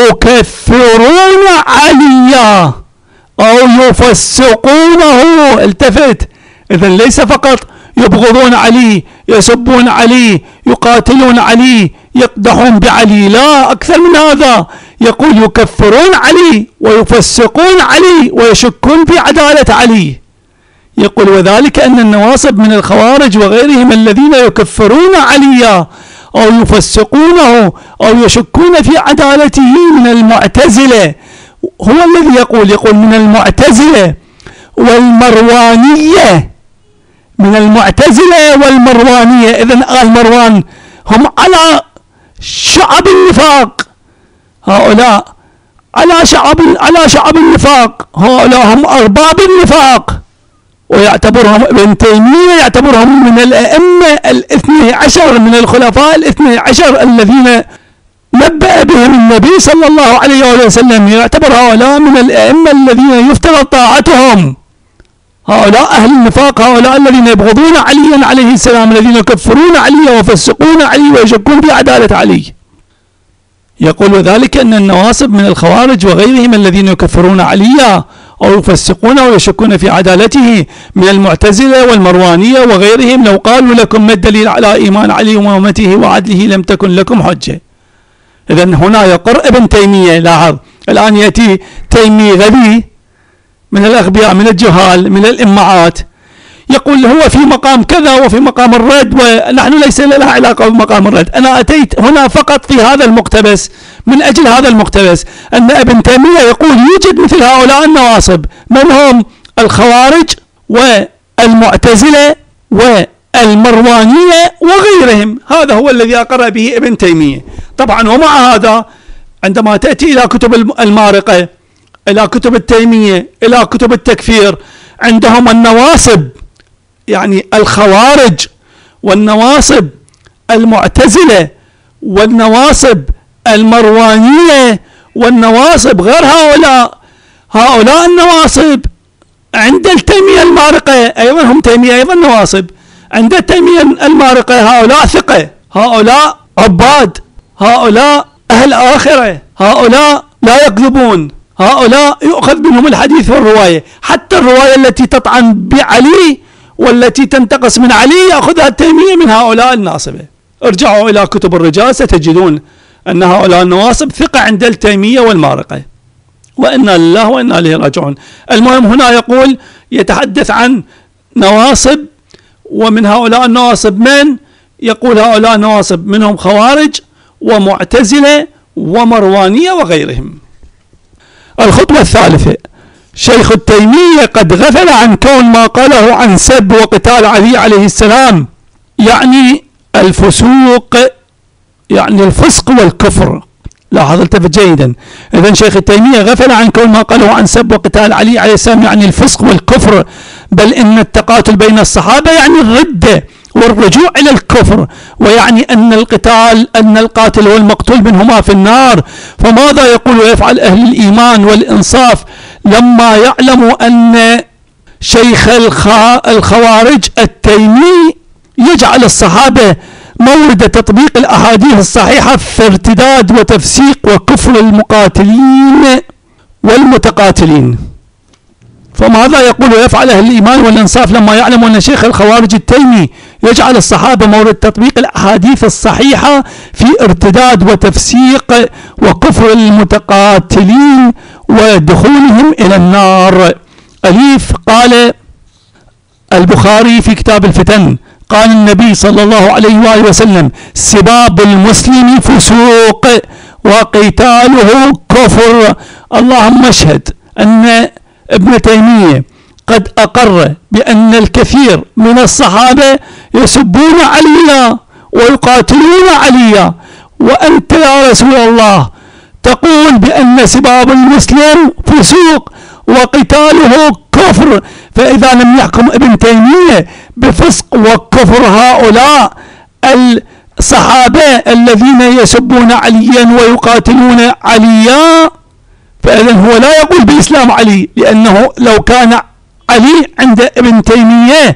يكفرون عليا أو يفسقونه. التفت، إذن ليس فقط يبغضون علي، يسبون علي، يقاتلون علي، يقدحون بعلي، لا أكثر من هذا. يقول يكفرون علي ويفسقون علي ويشكون في عدالة علي. يقول وذلك أن النواصب من الخوارج وغيرهم الذين يكفرون عليا أو يفسقونه أو يشكون في عدالته من المعتزلة. هو الذي يقول يقول من المعتزلة والمروانية، من المعتزلة والمروانية. إذن المروان هم على شعب النفاق، هؤلاء على شعب على شعب النفاق، هؤلاء هم أرباب النفاق، ويعتبرهم ابن تيمية يعتبرهم من الأئمة الاثني عشر من الخلفاء الاثني عشر الذين نبأ بهم النبي صلى الله عليه وسلم. يعتبر هؤلاء من الأئمة الذين يفترض طاعتهم، هؤلاء أهل النفاق، هؤلاء الذين يبغضون عليا عليه السلام، الذين يكفرون علي ويفسقون علي ويشكون في عدالة علي. يقول وذلك أن النواصب من الخوارج وغيرهم الذين يكفرون عليا أو يفسقون ويشكون في عدالته من المعتزلة والمروانية وغيرهم لو قالوا لكم ما الدليل على إيمان علي وأمته وعدله لم تكن لكم حجة. إذن هنا يقر ابن تيمية. لاحظ الآن يأتي تيمي غبي من الأغبياء من الجهال من الإمعات يقول هو في مقام كذا وفي مقام الرد، ونحن ليس لنا علاقة بمقام الرد. أنا أتيت هنا فقط في هذا المقتبس من أجل هذا المقتبس أن ابن تيمية يقول يوجد مثل هؤلاء النواصب، من هم؟ الخوارج والمعتزلة والمروانية وغيرهم. هذا هو الذي أقر به ابن تيمية. طبعا ومع هذا عندما تأتي إلى كتب المارقة، إلى كتب التيمية، إلى كتب التكفير، عندهم النواصب يعني الخوارج والنواصب المعتزلة والنواصب المروانية والنواصب غير هؤلاء. هؤلاء النواصب عند التيمية المارقة أيضا هم تيمية أيضا نواصب. عند التيمية المارقة هؤلاء ثقة، هؤلاء عباد، هؤلاء أهل آخرة، هؤلاء لا يكذبون، هؤلاء يؤخذ منهم الحديث والرواية. حتى الرواية التي تطعن بعلي والتي تنتقص من علي يأخذها التيمية من هؤلاء الناصبة. ارجعوا إلى كتب الرجال ستجدون أن هؤلاء النواصب ثقة عند التيمية والمارقة، وإنا لله وإنا إليه راجعون. المهم هنا يقول يتحدث عن نواصب، ومن هؤلاء النواصب من؟ يقول هؤلاء النواصب منهم خوارج ومعتزلة ومروانية وغيرهم. الخطوة الثالثة شيخ التيمية قد غفل عن كون ما قاله عن سب وقتال علي عليه السلام يعني الفسوق، يعني الفسق والكفر، لاحظ التفت جيدا. إذن شيخ تيمية غفل عن كل ما قاله عن سب وقتال علي عليه السلام يعني الفسق والكفر، بل إن التقاتل بين الصحابة يعني الردة والرجوع إلى الكفر، ويعني أن القتال أن القاتل والمقتول منهما في النار. فماذا يقول ويفعل أهل الإيمان والإنصاف لما يعلموا أن شيخ الخوارج التيمي يجعل الصحابة مورد تطبيق الأحاديث الصحيحة في ارتداد وتفسيق وكفر المقاتلين والمتقاتلين؟ فماذا يقول ويفعل أهل الإيمان والإنصاف لما يعلم أن شيخ الخوارج التيمي يجعل الصحابة مورد تطبيق الأحاديث الصحيحة في ارتداد وتفسيق وكفر المتقاتلين ودخولهم إلى النار؟ أليف قال البخاري في كتاب الفتن قال النبي صلى الله عليه وآله وسلم: سباب المسلم فسوق وقتاله كفر. اللهم اشهد أن ابن تيمية قد أقر بأن الكثير من الصحابة يسبون عليا ويقاتلون عليا، وأنت يا رسول الله تقول بأن سباب المسلم فسوق وقتاله كفر. فإذا لم يحكم ابن تيمية بفسق وكفر هؤلاء الصحابة الذين يسبون عليا ويقاتلون عليا، فإذا هو لا يقول بإسلام علي، لأنه لو كان علي عند ابن تيمية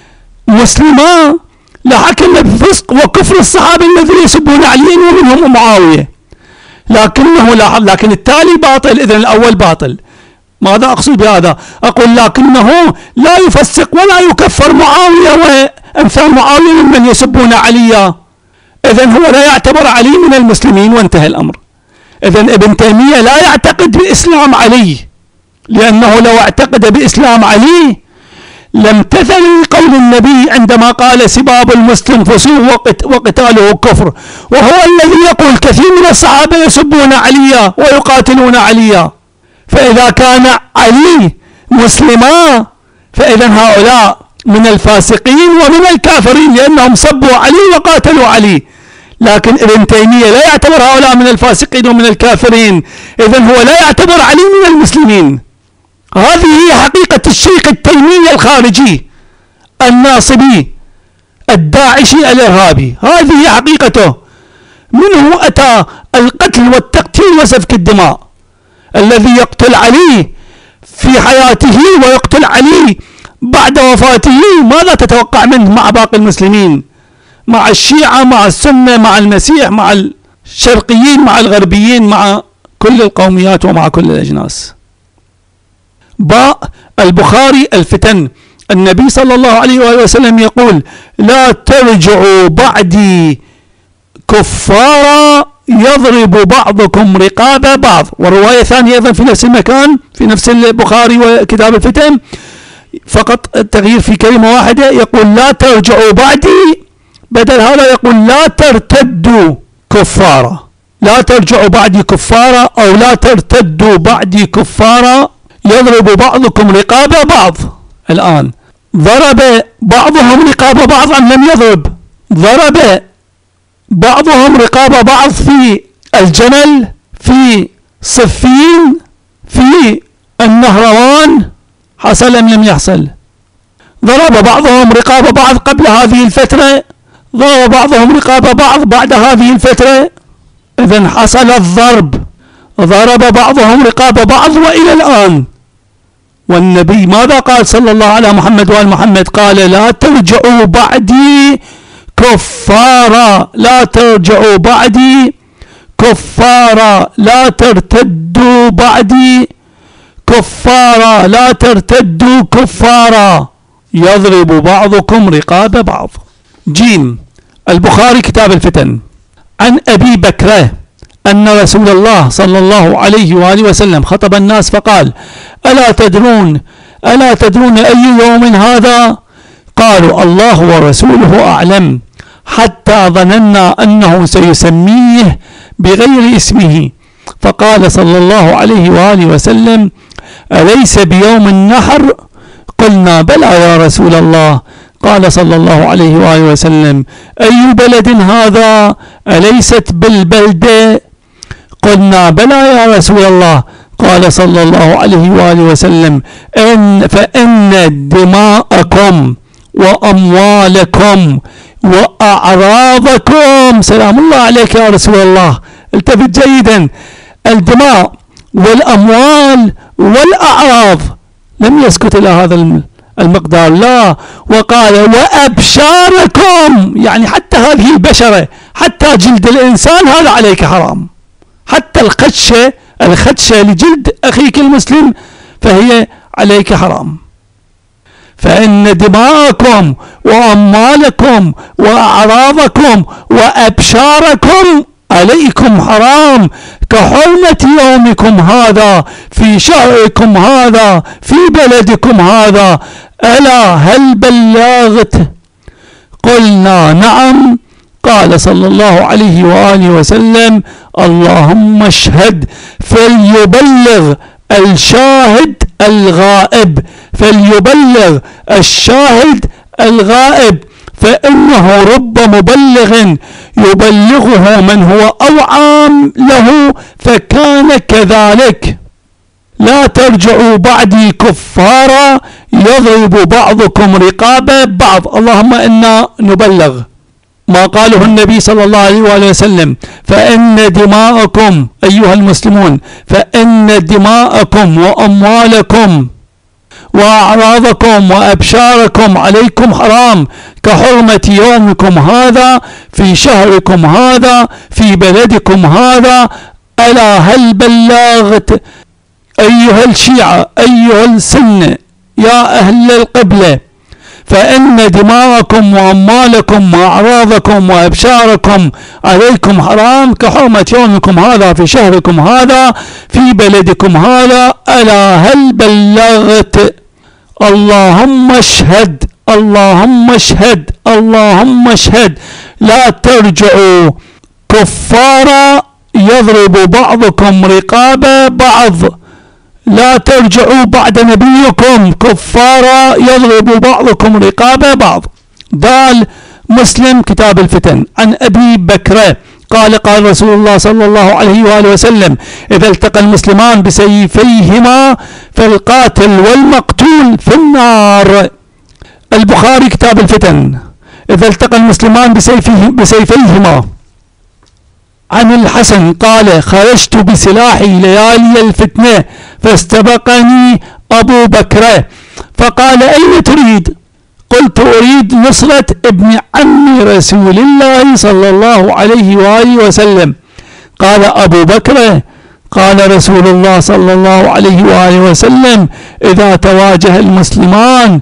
مسلما لحكم بفسق وكفر الصحابة الذين يسبون عليا ومنهم معاوية، لكنه لاحظ لكن التالي باطل. إذن الأول باطل. ماذا أقصد بهذا؟ أقول لكنه لا يفسق ولا يكفر معاوية وأمثال معاوية ممن يسبون عليا. إذن هو لا يعتبر علي من المسلمين وانتهى الأمر. إذن ابن تيمية لا يعتقد بإسلام علي، لأنه لو اعتقد بإسلام علي لامتثل قول النبي عندما قال: سباب المسلم فسوق وقتاله كفر، وهو الذي يقول كثير من الصحابة يسبون عليا ويقاتلون عليا. فإذا كان علي مسلما فإذا هؤلاء من الفاسقين ومن الكافرين، لأنهم سبوا علي وقاتلوا علي. لكن ابن تيمية لا يعتبر هؤلاء من الفاسقين ومن الكافرين، إذن هو لا يعتبر علي من المسلمين. هذه هي حقيقة الشيخ التيمي الخارجي الناصبي الداعشي الإرهابي، هذه هي حقيقته. منه أتى القتل والتقتيل وسفك الدماء. الذي يقتل علي في حياته ويقتل علي بعد وفاته ماذا تتوقع منه مع باقي المسلمين؟ مع الشيعة، مع السنة، مع المسيح، مع الشرقيين، مع الغربيين، مع كل القوميات ومع كل الأجناس. باء البخاري الفتن. النبي صلى الله عليه وآله وسلم يقول: لا ترجعوا بعدي كفارا يضرب بعضكم رقاب بعض. ورواية ثانية أيضا في نفس المكان في نفس البخاري وكتاب الفتن، فقط التغيير في كلمة واحدة، يقول: لا ترجعوا بعدي، بدل هذا يقول: لا ترتدوا كفارا. لا ترجعوا بعدي كفارا أو لا ترتدوا بعدي كفارا يضرب بعضكم رقاب بعض. الآن ضرب بعضهم رقاب بعض أم لم يضرب؟ ضرب بعضهم رقاب بعض في الجمل، في صفين، في النهروان. حصل أم لم يحصل؟ ضرب بعضهم رقاب بعض قبل هذه الفترة، ضرب بعضهم رقاب بعض بعد هذه الفترة. إذن حصل الضرب، ضرب بعضهم رقاب بعض وإلى الآن. والنبي ماذا قال صلى الله على محمد وآل محمد؟ قال: لا ترجعوا بعدي كفارا، لا ترجعوا بعدي كفارا، لا ترتدوا بعدي كفارا، لا ترتدوا كفارا يضرب بعضكم رقاب بعض. جيم البخاري كتاب الفتن. عن أبي بكرة أن رسول الله صلى الله عليه وآله وسلم خطب الناس فقال: ألا تدرون ألا تدرون أي يوم هذا؟ قالوا: الله ورسوله أعلم، حتى ظننا أنه سيسميه بغير اسمه. فقال صلى الله عليه وآله وسلم: أليس بيوم النحر؟ قلنا: بلى يا رسول الله. قال صلى الله عليه وآله وسلم: أي بلد هذا؟ أليست بالبلدة؟ قلنا بلى يا رسول الله. قال صلى الله عليه وآله وسلم إن فإن دماءكم وأموالكم وأعراضكم، سلام الله عليك يا رسول الله، التفت جيدا، الدماء والأموال والأعراض، لم يسكت إلى هذا المقدار، لا، وقال وأبشاركم، يعني حتى هذه البشرة، حتى جلد الإنسان هذا عليك حرام، حتى الخدشة الخدشة لجلد أخيك المسلم فهي عليك حرام. فإن دماءكم وأموالكم وأعراضكم وأبشاركم عليكم حرام كحرمة يومكم هذا في شهركم هذا في بلدكم هذا، ألا هل بلغت؟ قلنا نعم. قال صلى الله عليه وآله وسلم اللهم اشهد، فليبلغ الشاهد الغائب، فليبلغ الشاهد الغائب، فإنه رب مبلغ يبلغه من هو أوعى له فكان كذلك. لا ترجعوا بعدي كفارا يضرب بعضكم رقاب بعض. اللهم إنا نبلغ ما قاله النبي صلى الله عليه وآله وسلم، فإن دماءكم أيها المسلمون، فإن دماءكم وأموالكم وأعراضكم وأبشاركم عليكم حرام كحرمة يومكم هذا في شهركم هذا في بلدكم هذا، ألا هل بلغت؟ أيها الشيعة أيها السنة يا أهل القبلة، فإن دماءكم وأموالكم وأعراضكم وأبشاركم عليكم حرام كحرمة يومكم هذا في شهركم هذا في بلدكم هذا، ألا هل بلغت؟ اللهم اشهد اللهم اشهد اللهم اشهد. لا ترجعوا كفارا يضرب بعضكم رقاب بعض، لا ترجعوا بعد نبيكم كفارا يضرب بعضكم رقاب بعض. دال مسلم كتاب الفتن عن أبي بكر قال قال رسول الله صلى الله عليه وآله وسلم إذا التقى المسلمان بسيفيهما فالقاتل والمقتول في النار. البخاري كتاب الفتن إذا التقى المسلمان بسيفيه بسيفيهما. عن الحسن قال خرجت بسلاحي ليالي الفتنة فاستبقني أبو بكر فقال أين تريد؟ قلت أريد نصرة ابن عم رسول الله صلى الله عليه وآله وسلم. قال أبو بكر قال رسول الله صلى الله عليه وآله وسلم إذا تواجه المسلمان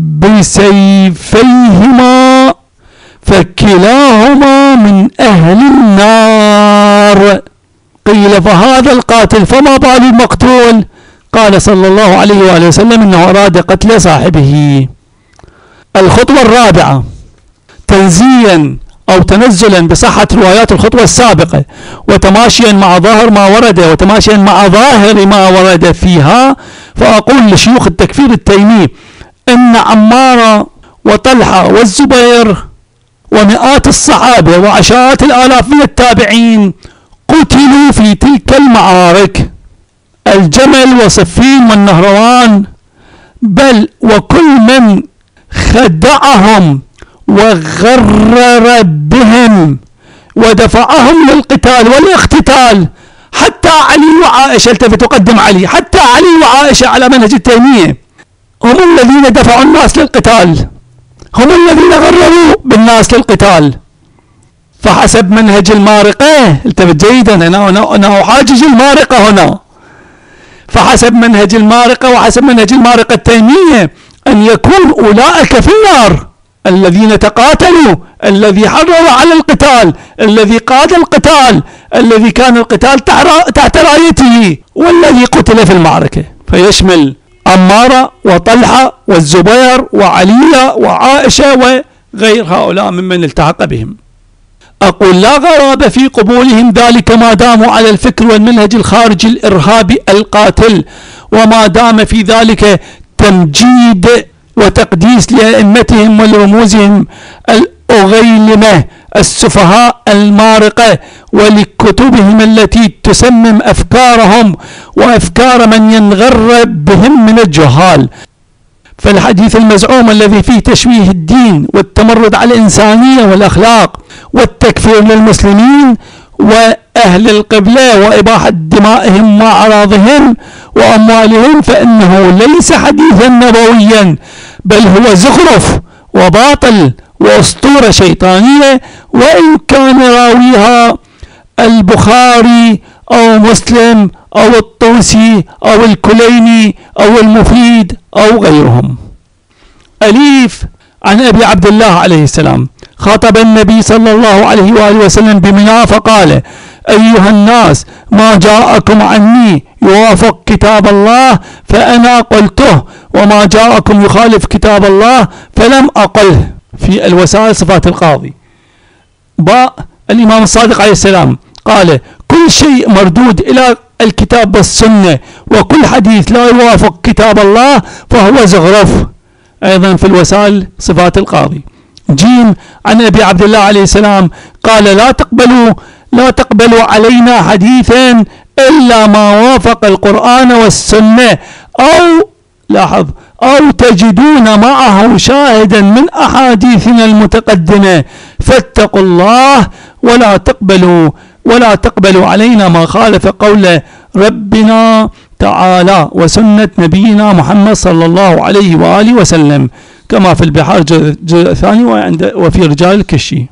بسيفيهما فكلاهما من أهل النار. قيل فهذا القاتل فما بال المقتول؟ قال صلى الله عليه وآله وسلم إنه أراد قتل صاحبه. الخطوة الرابعة تنزيلا أو تنزلا بصحة روايات الخطوة السابقة وتماشيا مع ظاهر ما ورد وتماشيا مع ظاهر ما ورد فيها، فأقول لشيوخ التكفير التيمي إن عمار وطلحة والزبير ومئات الصحابة وعشرات الآلاف من التابعين قتلوا في تلك المعارك، الجمل وصفين والنهروان، بل وكل من خدعهم وغرر بهم ودفعهم للقتال والاقتتال، حتى علي وعائشة، التفت وقدم علي، حتى علي وعائشة على منهج التيمية هم الذين دفعوا الناس للقتال، هم الذين غرروا بالناس للقتال. فحسب منهج المارقة، التفت جيدا، أنا, أنا, أنا أحاجج المارقة هنا، فحسب منهج المارقة وحسب منهج المارقة التيمية أن يكون أولئك في النار الذين تقاتلوا، الذي حرض على القتال، الذي قاد القتال، الذي كان القتال تحت رايته، والذي قتل في المعركة، فيشمل عمارة وطلحة والزبير وعلي وعائشة وغير هؤلاء ممن التحق بهم. أقول لا غرابة في قبولهم ذلك ما داموا على الفكر والمنهج الخارجي الإرهابي القاتل، وما دام في ذلك تمجيد وتقديس لأئمتهم ولرموزهم الأغيلمة السفهاء المارقة ولكتبهم التي تسمم أفكارهم وأفكار من ينغر بهم من الجهال. فالحديث المزعوم الذي فيه تشويه الدين والتمرد على الإنسانية والأخلاق والتكفير للمسلمين وأهل القبلة وإباحة دمائهم وأعراضهم وأموالهم، فإنه ليس حديثا نبويا، بل هو زخرف وباطل وأسطورة شيطانية، وإن كان راويها البخاري أو مسلم أو الطوسي أو الكليني أو المفيد أو غيرهم. أليف عن أبي عبد الله عليه السلام: خاطب النبي صلى الله عليه وآله وسلم بمنى فقال: أيها الناس، ما جاءكم عني يوافق كتاب الله فأنا قلته، وما جاءكم يخالف كتاب الله فلم أقله. في الوسائل صفات القاضي. باء الإمام الصادق عليه السلام قال: كل شيء مردود إلى الكتاب والسنة، وكل حديث لا يوافق كتاب الله فهو زخرف. أيضا في الوسائل صفات القاضي. جيم عن أبي عبد الله عليه السلام قال: لا تقبلوا لا تقبلوا علينا حديثا إلا ما وافق القرآن والسنة، أو لاحظ أو تجدون معه شاهدا من أحاديثنا المتقدمة، فاتقوا الله ولا تقبلوا ولا تقبلوا علينا ما خالف قول ربنا تعالى وسنة نبينا محمد صلى الله عليه وآله وسلم، كما في البحار الجزء الثاني وفي رجال الكشي.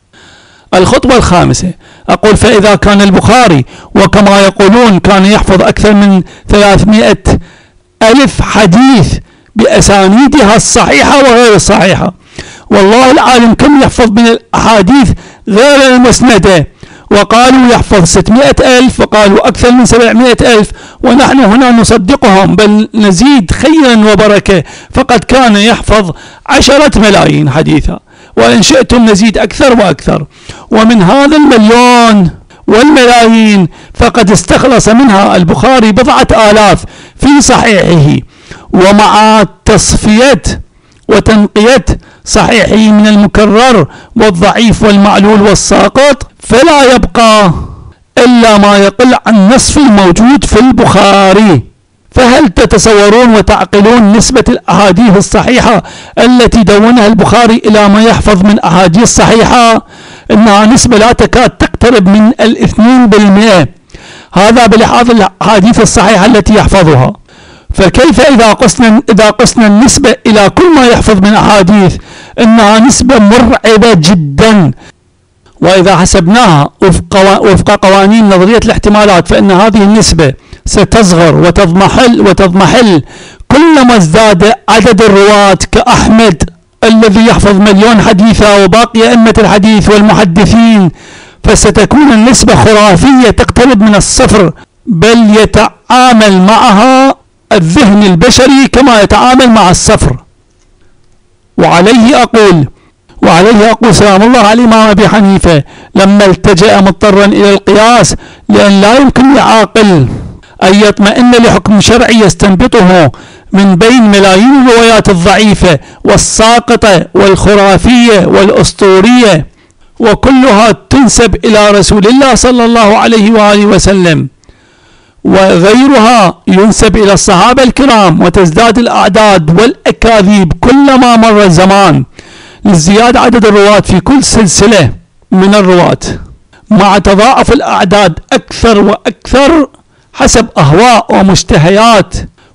الخطوة الخامسة، أقول: فإذا كان البخاري وكما يقولون كان يحفظ أكثر من ثلاثمائة ألف حديث بأسانيدها الصحيحة وغير الصحيحة، والله العالم كم يحفظ من الأحاديث غير المسندة، وقالوا يحفظ ستمائة ألف وقالوا أكثر من سبعمائة ألف، ونحن هنا نصدقهم بل نزيد خيرا وبركة، فقد كان يحفظ عشرة ملايين حديثا، وإن شئتم نزيد أكثر وأكثر. ومن هذا المليون والملايين فقد استخلص منها البخاري بضعة آلاف في صحيحه، ومع تصفية وتنقية صحيحه من المكرر والضعيف والمعلول والساقط، فلا يبقى إلا ما يقل عن نصف الموجود في البخاري. فهل تتصورون وتعقلون نسبة الأحاديث الصحيحة التي دونها البخاري إلى ما يحفظ من أحاديث صحيحة؟ إنها نسبة لا تكاد تقترب من الاثنين بالمئة، هذا بلحاظ الأحاديث الصحيحة التي يحفظها. فكيف إذا قسنا إذا قسنا النسبة إلى كل ما يحفظ من أحاديث؟ إنها نسبة مرعبة جدا، وإذا حسبناها وفق وفق قوانين نظرية الاحتمالات فإن هذه النسبة ستصغر وتضمحل وتضمحل كلما ازداد عدد الرواة كأحمد الذي يحفظ مليون حديثا وباقي أئمة الحديث والمحدثين، فستكون النسبة خرافية تقترب من الصفر، بل يتعامل معها الذهن البشري كما يتعامل مع الصفر. وعليه أقول وعليه أقول سلام الله على الإمام أبي حنيفة لما التجأ مضطرا إلى القياس لأن لا يمكن لعاقل أن يطمئن لحكم شرعي يستنبطه من بين ملايين الروايات الضعيفة والساقطة والخرافية والأسطورية، وكلها تنسب إلى رسول الله صلى الله عليه وآله وسلم، وغيرها ينسب إلى الصحابة الكرام، وتزداد الأعداد والأكاذيب كلما مر الزمان لازدياد عدد الرواة في كل سلسلة من الرواة، مع تضاعف الأعداد أكثر وأكثر حسب أهواء ومشتهيات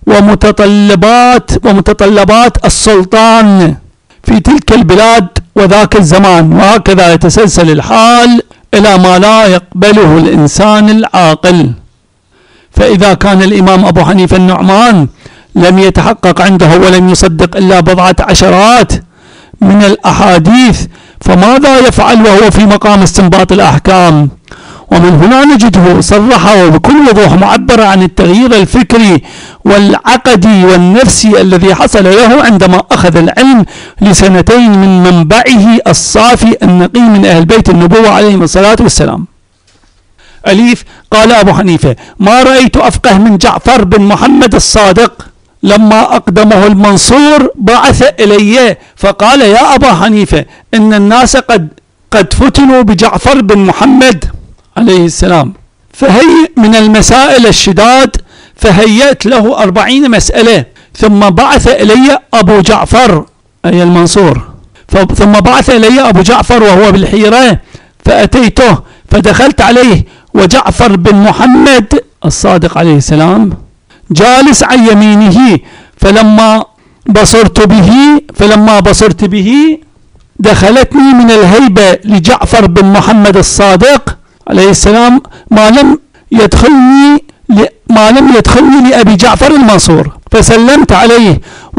ومتطلبات ومتطلبات السلطان في تلك البلاد وذاك الزمان، وهكذا يتسلسل الحال إلى ما لا يقبله الإنسان العاقل. فإذا كان الإمام أبو حنيفة النعمان لم يتحقق عنده ولم يصدق إلا بضعة عشرات من الأحاديث، فماذا يفعل وهو في مقام استنباط الأحكام؟ ومن هنا نجده صرح وبكل وضوح معبر عن التغيير الفكري والعقدي والنفسي الذي حصل له عندما أخذ العلم لسنتين من منبعه الصافي النقي من أهل بيت النبوة عليهم الصلاة والسلام. أليف قال أبو حنيفة: ما رأيت أفقه من جعفر بن محمد الصادق. لما أقدمه المنصور بعث إلي فقال: يا أبا حنيفة، إن الناس قد قد فتنوا بجعفر بن محمد عليه السلام، فهي من المسائل الشداد، فهيأت له أربعين مسألة، ثم بعث إلي أبو جعفر أي المنصور، ثم بعث إلي أبو جعفر وهو بالحيرة، فأتيته فدخلت عليه وجعفر بن محمد الصادق عليه السلام جالس عن يمينه، فلما بصرت به فلما بصرت به دخلتني من الهيبة لجعفر بن محمد الصادق عليه السلام ما لم يدخلني ما لم يدخلني لأبي جعفر المنصور، فسلمت عليه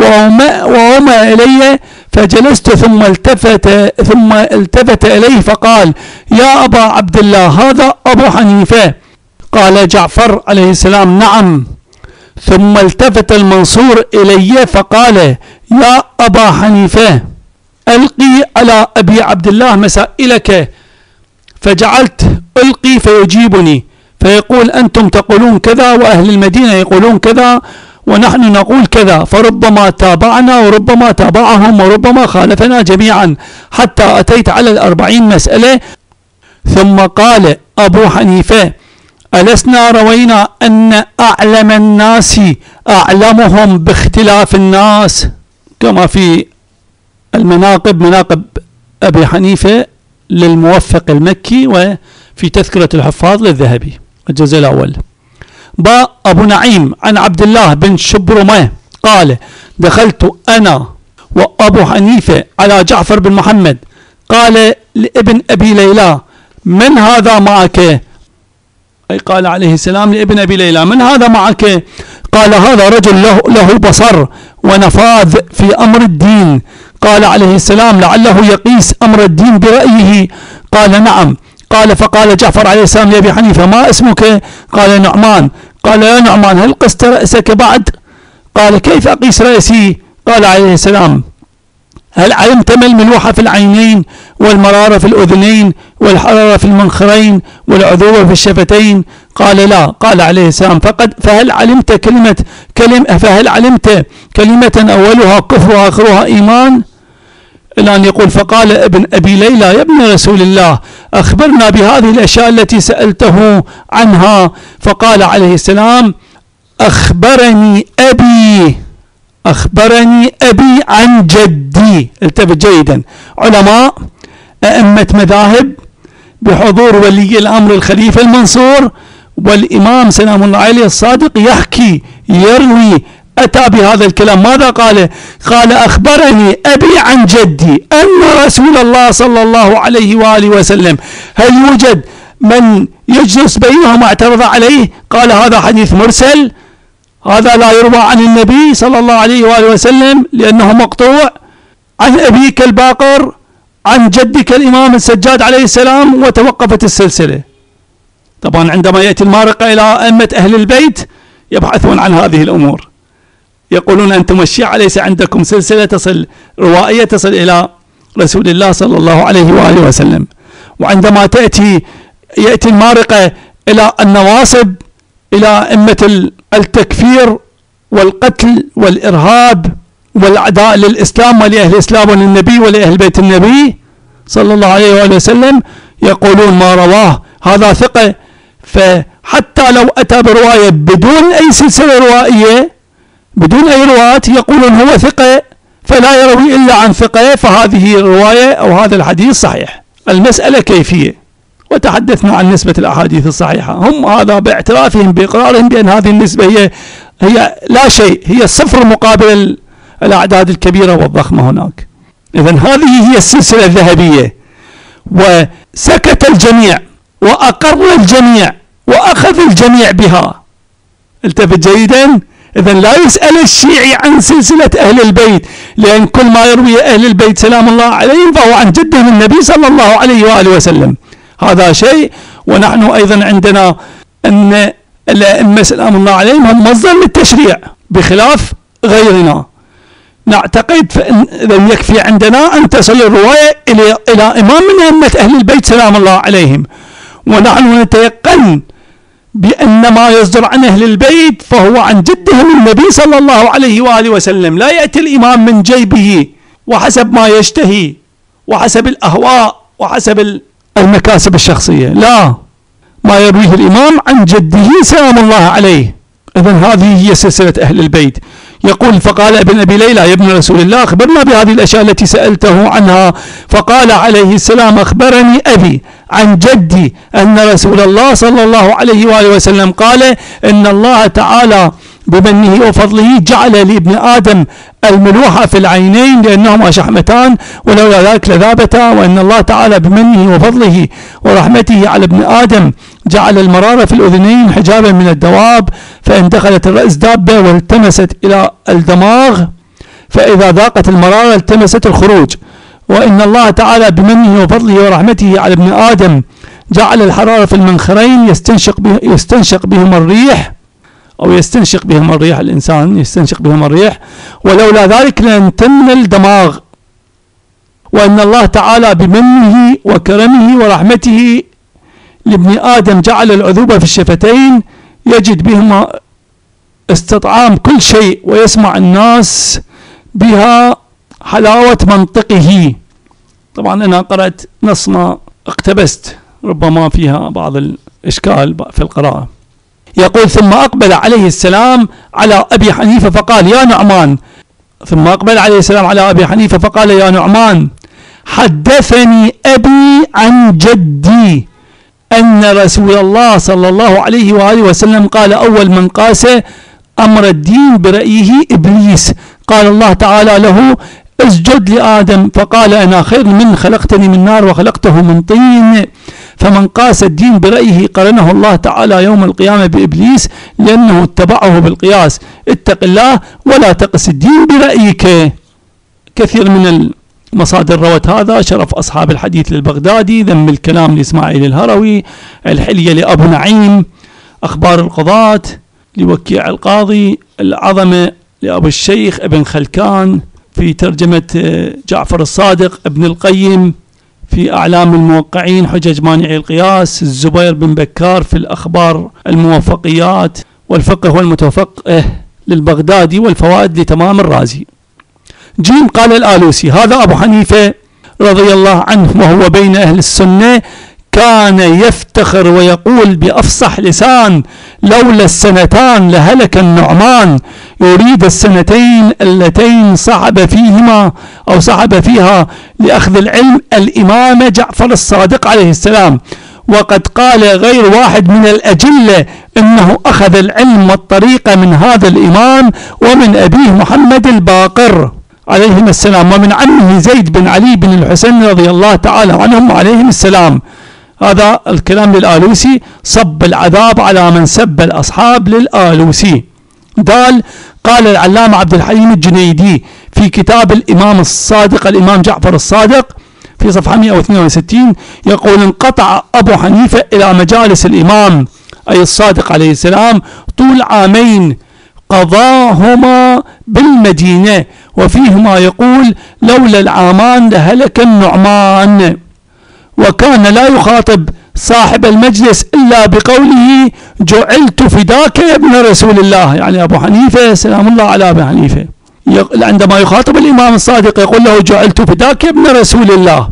وومأ إلي فجلست، ثم التفت ثم التفت إليه فقال: يا أبا عبد الله هذا أبو حنيفة. قال جعفر عليه السلام: نعم. ثم التفت المنصور إلي فقال: يا أبا حنيفة ألقي على أبي عبد الله مسائلك. فجعلت ألقي فيجيبني فيقول: أنتم تقولون كذا وأهل المدينة يقولون كذا ونحن نقول كذا، فربما تابعنا وربما تابعهم وربما خالفنا جميعا، حتى أتيت على الأربعين مسألة. ثم قال أبو حنيفة: ألسنا روينا أن أعلم الناس أعلمهم باختلاف الناس، كما في المناقب مناقب أبي حنيفة للموفق المكي، وفي تذكرة الحفاظ للذهبي الجزء الأول. با أبو نعيم عن عبد الله بن شبرمة قال: دخلت أنا وأبو حنيفة على جعفر بن محمد، قال لابن أبي ليلى: من هذا معك؟ أي قال عليه السلام لابن أبي ليلى: من هذا معك؟ قال: هذا رجل له, له بصر ونفاذ في أمر الدين. قال عليه السلام: لعله يقيس أمر الدين برأيه. قال: نعم. قال: فقال جعفر عليه السلام لأبي حنيفة: ما اسمك؟ قال: نعمان. قال: يا نعمان هل قست رأسك بعد؟ قال: كيف أقيس رأسي؟ قال عليه السلام: هل علمت ما الملوحة في العينين والمرارة في الأذنين والحرارة في المنخرين والعذوبة في الشفتين؟ قال: لا. قال عليه السلام: فقد فهل علمت كلمة كلمة فهل علمت كلمة أولها كفر وآخرها إيمان؟ إلى أن يقول: فقال ابن أبي ليلى: يا ابن رسول الله أخبرنا بهذه الأشياء التي سألته عنها. فقال عليه السلام: أخبرني أبي أخبرني أبي عن جدي. التفت جيدا، علماء أئمة مذاهب بحضور ولي الأمر الخليفة المنصور والإمام سلام الله عليه الصادق يحكي يروي، أتى بهذا الكلام. ماذا قال؟ قال: أخبرني أبي عن جدي أن رسول الله صلى الله عليه وآله وسلم هل يوجد من يجلس بينهما اعترض عليه؟ قال: هذا حديث مرسل، هذا لا يروى عن النبي صلى الله عليه وآله وسلم لأنه مقطوع. عن أبيك الباقر عن جدك الإمام السجاد عليه السلام، وتوقفت السلسلة. طبعا عندما يأتي المارقة إلى أئمة أهل البيت يبحثون عن هذه الأمور، يقولون أنتم الشيعة ليس عندكم سلسلة تصل روائية تصل إلى رسول الله صلى الله عليه وآله وسلم. وعندما تأتي يأتي المارقة إلى النواصب، إلى أئمة التكفير والقتل والإرهاب والأعداء للإسلام ولأهل الإسلام وللنبي ولأهل بيت النبي صلى الله عليه وآله وسلم، يقولون ما رواه هذا ثقة. فحتى لو أتى برواية بدون أي سلسلة روائية بدون أي رواة يقولون هو ثقة، فلا يروي إلا عن ثقة، فهذه الرواية أو هذا الحديث صحيح. المسألة كيفية، وتحدثنا عن نسبة الأحاديث الصحيحة. هم هذا باعترافهم بإقرارهم بأن هذه النسبة هي هي لا شيء، هي صفر مقابل الأعداد الكبيرة والضخمة هناك. إذن هذه هي السلسلة الذهبية، وسكت الجميع وأقر الجميع وأخذ الجميع بها. التفت جيدا. إذن لا يسأل الشيعي عن سلسلة أهل البيت، لأن كل ما يروي أهل البيت سلام الله عليهم فهو عن جدهم النبي صلى الله عليه وآله وسلم، هذا شيء. ونحن أيضا عندنا أن الأئمة سلام الله عليهم هم مصدر للتشريع بخلاف غيرنا. نعتقد فإن يكفي عندنا أن تصل الرواية إلى إلى إمام من أئمة أهل البيت سلام الله عليهم، ونحن نتيقن بأن ما يصدر عن أهل البيت فهو عن جدهم النبي صلى الله عليه وآله وسلم. لا يأتي الإمام من جيبه وحسب ما يشتهي وحسب الأهواء وحسب المكاسب الشخصية، لا، ما يرويه الإمام عن جده سلام الله عليه. إذن هذه هي سلسلة أهل البيت. يقول: فقال ابن أبي ليلى: يا ابن رسول الله أخبرنا بهذه الأشياء التي سألته عنها. فقال عليه السلام: أخبرني أبي عن جدي أن رسول الله صلى الله عليه وآله وسلم قال: إن الله تعالى بمنه وفضله جعل لابن آدم الملوحة في العينين لأنهما شحمتان ولولا ذلك لذابتا، وأن الله تعالى بمنه وفضله ورحمته على ابن آدم جعل المرارة في الأذنين حجابا من الدواب، فإن دخلت الرأس دابة والتمست إلى الدماغ فإذا ذاقت المرارة التمست الخروج، وإن الله تعالى بمنه وفضله ورحمته على ابن آدم جعل الحرارة في المنخرين يستنشق, به يستنشق بهما الريح أو يستنشق بهما الريح، الإنسان يستنشق بهما الريح، ولولا ذلك لانتن الدماغ، وأن الله تعالى بمنه وكرمه ورحمته لابن آدم جعل العذوبة في الشفتين يجد بهما استطعام كل شيء ويسمع الناس بها حلاوة منطقه. طبعا أنا قرأت نص ما اقتبست ربما فيها بعض الإشكال في القراءة. يقول: ثم أقبل عليه السلام على أبي حنيفة فقال: يا نعمان ثم أقبل عليه السلام على أبي حنيفة فقال: يا نعمان، حدثني أبي عن جدي أن رسول الله صلى الله عليه وآله وسلم قال: أول من قاس أمر الدين برأيه إبليس، قال الله تعالى له: اسجد لآدم، فقال: أنا خير من خلقتني من نار وخلقته من طين. فمن قاس الدين برأيه قرنه الله تعالى يوم القيامة بإبليس لأنه اتبعه بالقياس. اتق الله ولا تقس الدين برأيك. كثير من المصادر روت هذا: شرف أصحاب الحديث للبغدادي، ذم الكلام لإسماعيل الهروي، الحلية لأبو نعيم، أخبار القضاة لوكيع القاضي، العظمة لأبو الشيخ ابن خلكان في ترجمة جعفر الصادق، ابن القيم في أعلام الموقعين، حجج مانعي القياس، الزبير بن بكار في الأخبار الموفقيات، والفقه والمتفقه للبغدادي، والفوائد لتمام الرازي. جيم قال الآلوسي: هذا أبو حنيفة رضي الله عنه وهو بين أهل السنة كان يفتخر ويقول بأفصح لسان: لولا السنتان لهلك النعمان. يريد السنتين اللتين صعب فيهما أو صعب فيها لأخذ العلم الإمام جعفر الصادق عليه السلام. وقد قال غير واحد من الأجلة إنه أخذ العلم والطريقة من هذا الإمام ومن أبيه محمد الباقر عليهم السلام، ومن عمه زيد بن علي بن الحسين رضي الله تعالى عنهم عليهم السلام. هذا الكلام للآلوسي، صب العذاب على من سب الأصحاب للآلوسي. دال قال العلامة عبد الحليم الجنيدي في كتاب الإمام الصادق الإمام جعفر الصادق في صفحة مئة واثنين وستين يقول: انقطع أبو حنيفة إلى مجالس الإمام أي الصادق عليه السلام طول عامين قضاهما بالمدينة، وفيهما يقول: لولا العامان لهلك النعمان. وكان لا يخاطب صاحب المجلس إلا بقوله: جعلت فداك يا ابن رسول الله، يعني أبو حنيفة سلام الله على أبي حنيفة عندما يخاطب الإمام الصادق يقول له: جعلت فداك يا ابن رسول الله.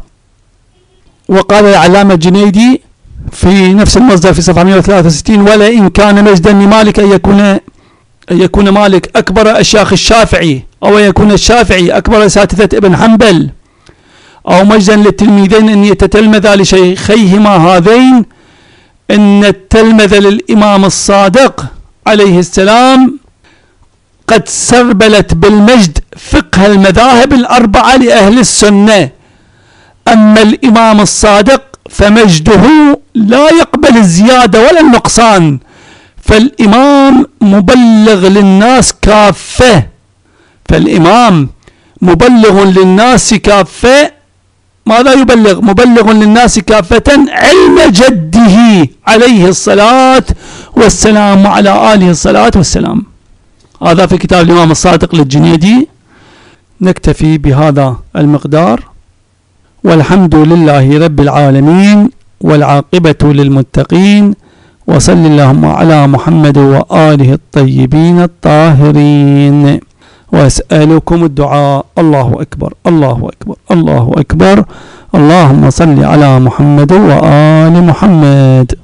وقال العلامة الجنيدي في نفس المصدر في صفحة مئة وثلاثة وستين: ولئن كان مجدا لمالك أن يكون أن يكون مالك أكبر أشياخ الشافعي، أو يكون الشافعي أكبر أساتذة ابن حنبل، أو مجدا للتلميذين أن يتتلمذا لشيخيهما هذين، أن التلمذ للإمام الصادق عليه السلام قد سربلت بالمجد فقه المذاهب الأربعة لأهل السنة. أما الإمام الصادق فمجده لا يقبل الزيادة ولا النقصان، فالإمام مبلغ للناس كافة فالإمام مبلغ للناس كافة ماذا يبلغ؟ مبلغ للناس كافة علم جده عليه الصلاة والسلام وعلى آله الصلاة والسلام. هذا في كتاب الإمام الصادق للجنيدي. نكتفي بهذا المقدار، والحمد لله رب العالمين، والعاقبة للمتقين، وصل اللهم على محمد وآله الطيبين الطاهرين، وأسألكم الدعاء. الله أكبر الله أكبر الله أكبر اللهم صل على محمد وآل محمد.